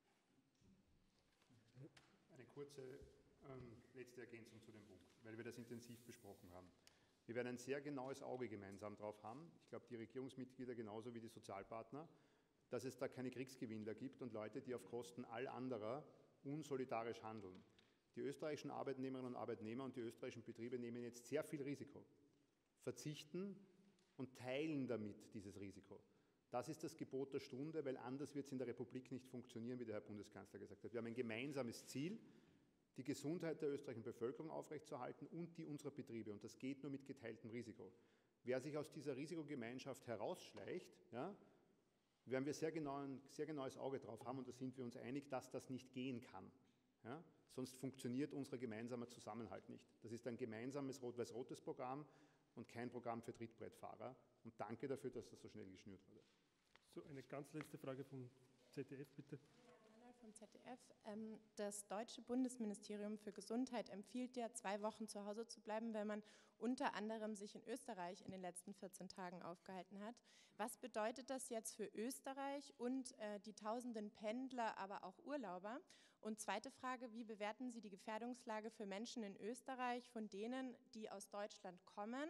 Eine kurze letzte Ergänzung zu dem Punkt, weil wir das intensiv besprochen haben. Wir werden ein sehr genaues Auge gemeinsam drauf haben. Ich glaube, die Regierungsmitglieder genauso wie die Sozialpartner, dass es da keine Kriegsgewinnler gibt und Leute, die auf Kosten all anderer unsolidarisch handeln. Die österreichischen Arbeitnehmerinnen und Arbeitnehmer und die österreichischen Betriebe nehmen jetzt sehr viel Risiko, verzichten und teilen damit dieses Risiko. Das ist das Gebot der Stunde, weil anders wird es in der Republik nicht funktionieren, wie der Herr Bundeskanzler gesagt hat. Wir haben ein gemeinsames Ziel, die Gesundheit der österreichischen Bevölkerung aufrechtzuerhalten und die unserer Betriebe. Und das geht nur mit geteiltem Risiko. Wer sich aus dieser Risikogemeinschaft herausschleicht, ja, werden wir ein sehr genaues Auge drauf haben und da sind wir uns einig, dass das nicht gehen kann. Ja? Sonst funktioniert unser gemeinsamer Zusammenhalt nicht. Das ist ein gemeinsames rot-weiß-rotes Programm und kein Programm für Trittbrettfahrer. Und danke dafür, dass das so schnell geschnürt wurde. So, eine ganz letzte Frage vom ZDF, bitte. Vom ZDF. Das deutsche Bundesministerium für Gesundheit empfiehlt ja, 2 Wochen zu Hause zu bleiben, wenn man unter anderem sich in Österreich in den letzten 14 Tagen aufgehalten hat. Was bedeutet das jetzt für Österreich und die tausenden Pendler, aber auch Urlauber? Und zweite Frage, wie bewerten Sie die Gefährdungslage für Menschen in Österreich von denen, die aus Deutschland kommen?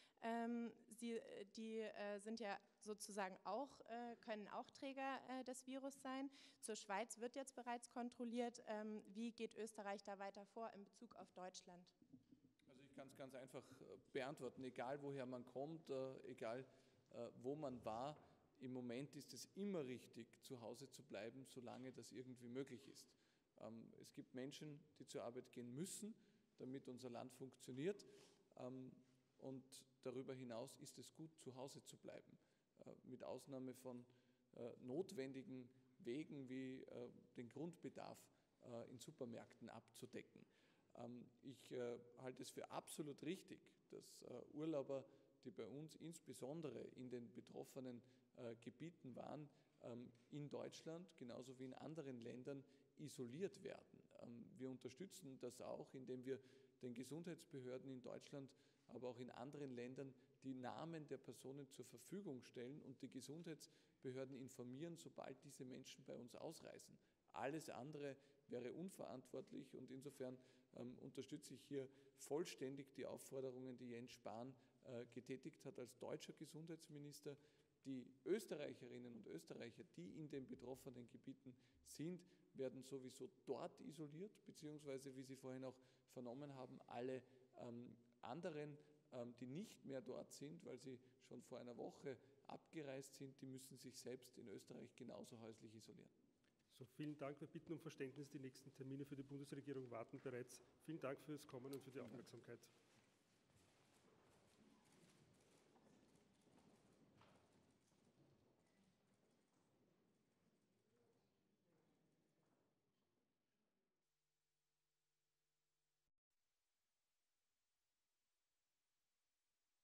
Die sind ja sozusagen auch, können auch Träger des Virus sein. Zur Schweiz wird jetzt bereits kontrolliert. Wie geht Österreich da weiter vor in Bezug auf Deutschland? Also ich kann es ganz einfach beantworten. Egal woher man kommt, egal wo man war, im Moment ist es immer richtig, zu Hause zu bleiben, solange das irgendwie möglich ist. Es gibt Menschen, die zur Arbeit gehen müssen, damit unser Land funktioniert. Und darüber hinaus ist es gut, zu Hause zu bleiben, mit Ausnahme von notwendigen Wegen wie den Grundbedarf in Supermärkten abzudecken. Ich halte es für absolut richtig, dass Urlauber, die bei uns insbesondere in den betroffenen Gebieten waren, in Deutschland genauso wie in anderen Ländern isoliert werden. Wir unterstützen das auch, indem wir den Gesundheitsbehörden in Deutschland, aber auch in anderen Ländern die Namen der Personen zur Verfügung stellen und die Gesundheitsbehörden informieren, sobald diese Menschen bei uns ausreisen. Alles andere wäre unverantwortlich und insofern unterstütze ich hier vollständig die Aufforderungen, die Jens Spahn getätigt hat als deutscher Gesundheitsminister. Die Österreicherinnen und Österreicher, die in den betroffenen Gebieten sind, werden sowieso dort isoliert, beziehungsweise, wie Sie vorhin auch vernommen haben, alle anderen, die nicht mehr dort sind, weil sie schon vor einer Woche abgereist sind, die müssen sich selbst in Österreich genauso häuslich isolieren. So, vielen Dank. Wir bitten um Verständnis. Die nächsten Termine für die Bundesregierung warten bereits. Vielen Dank fürs Kommen und für die Aufmerksamkeit.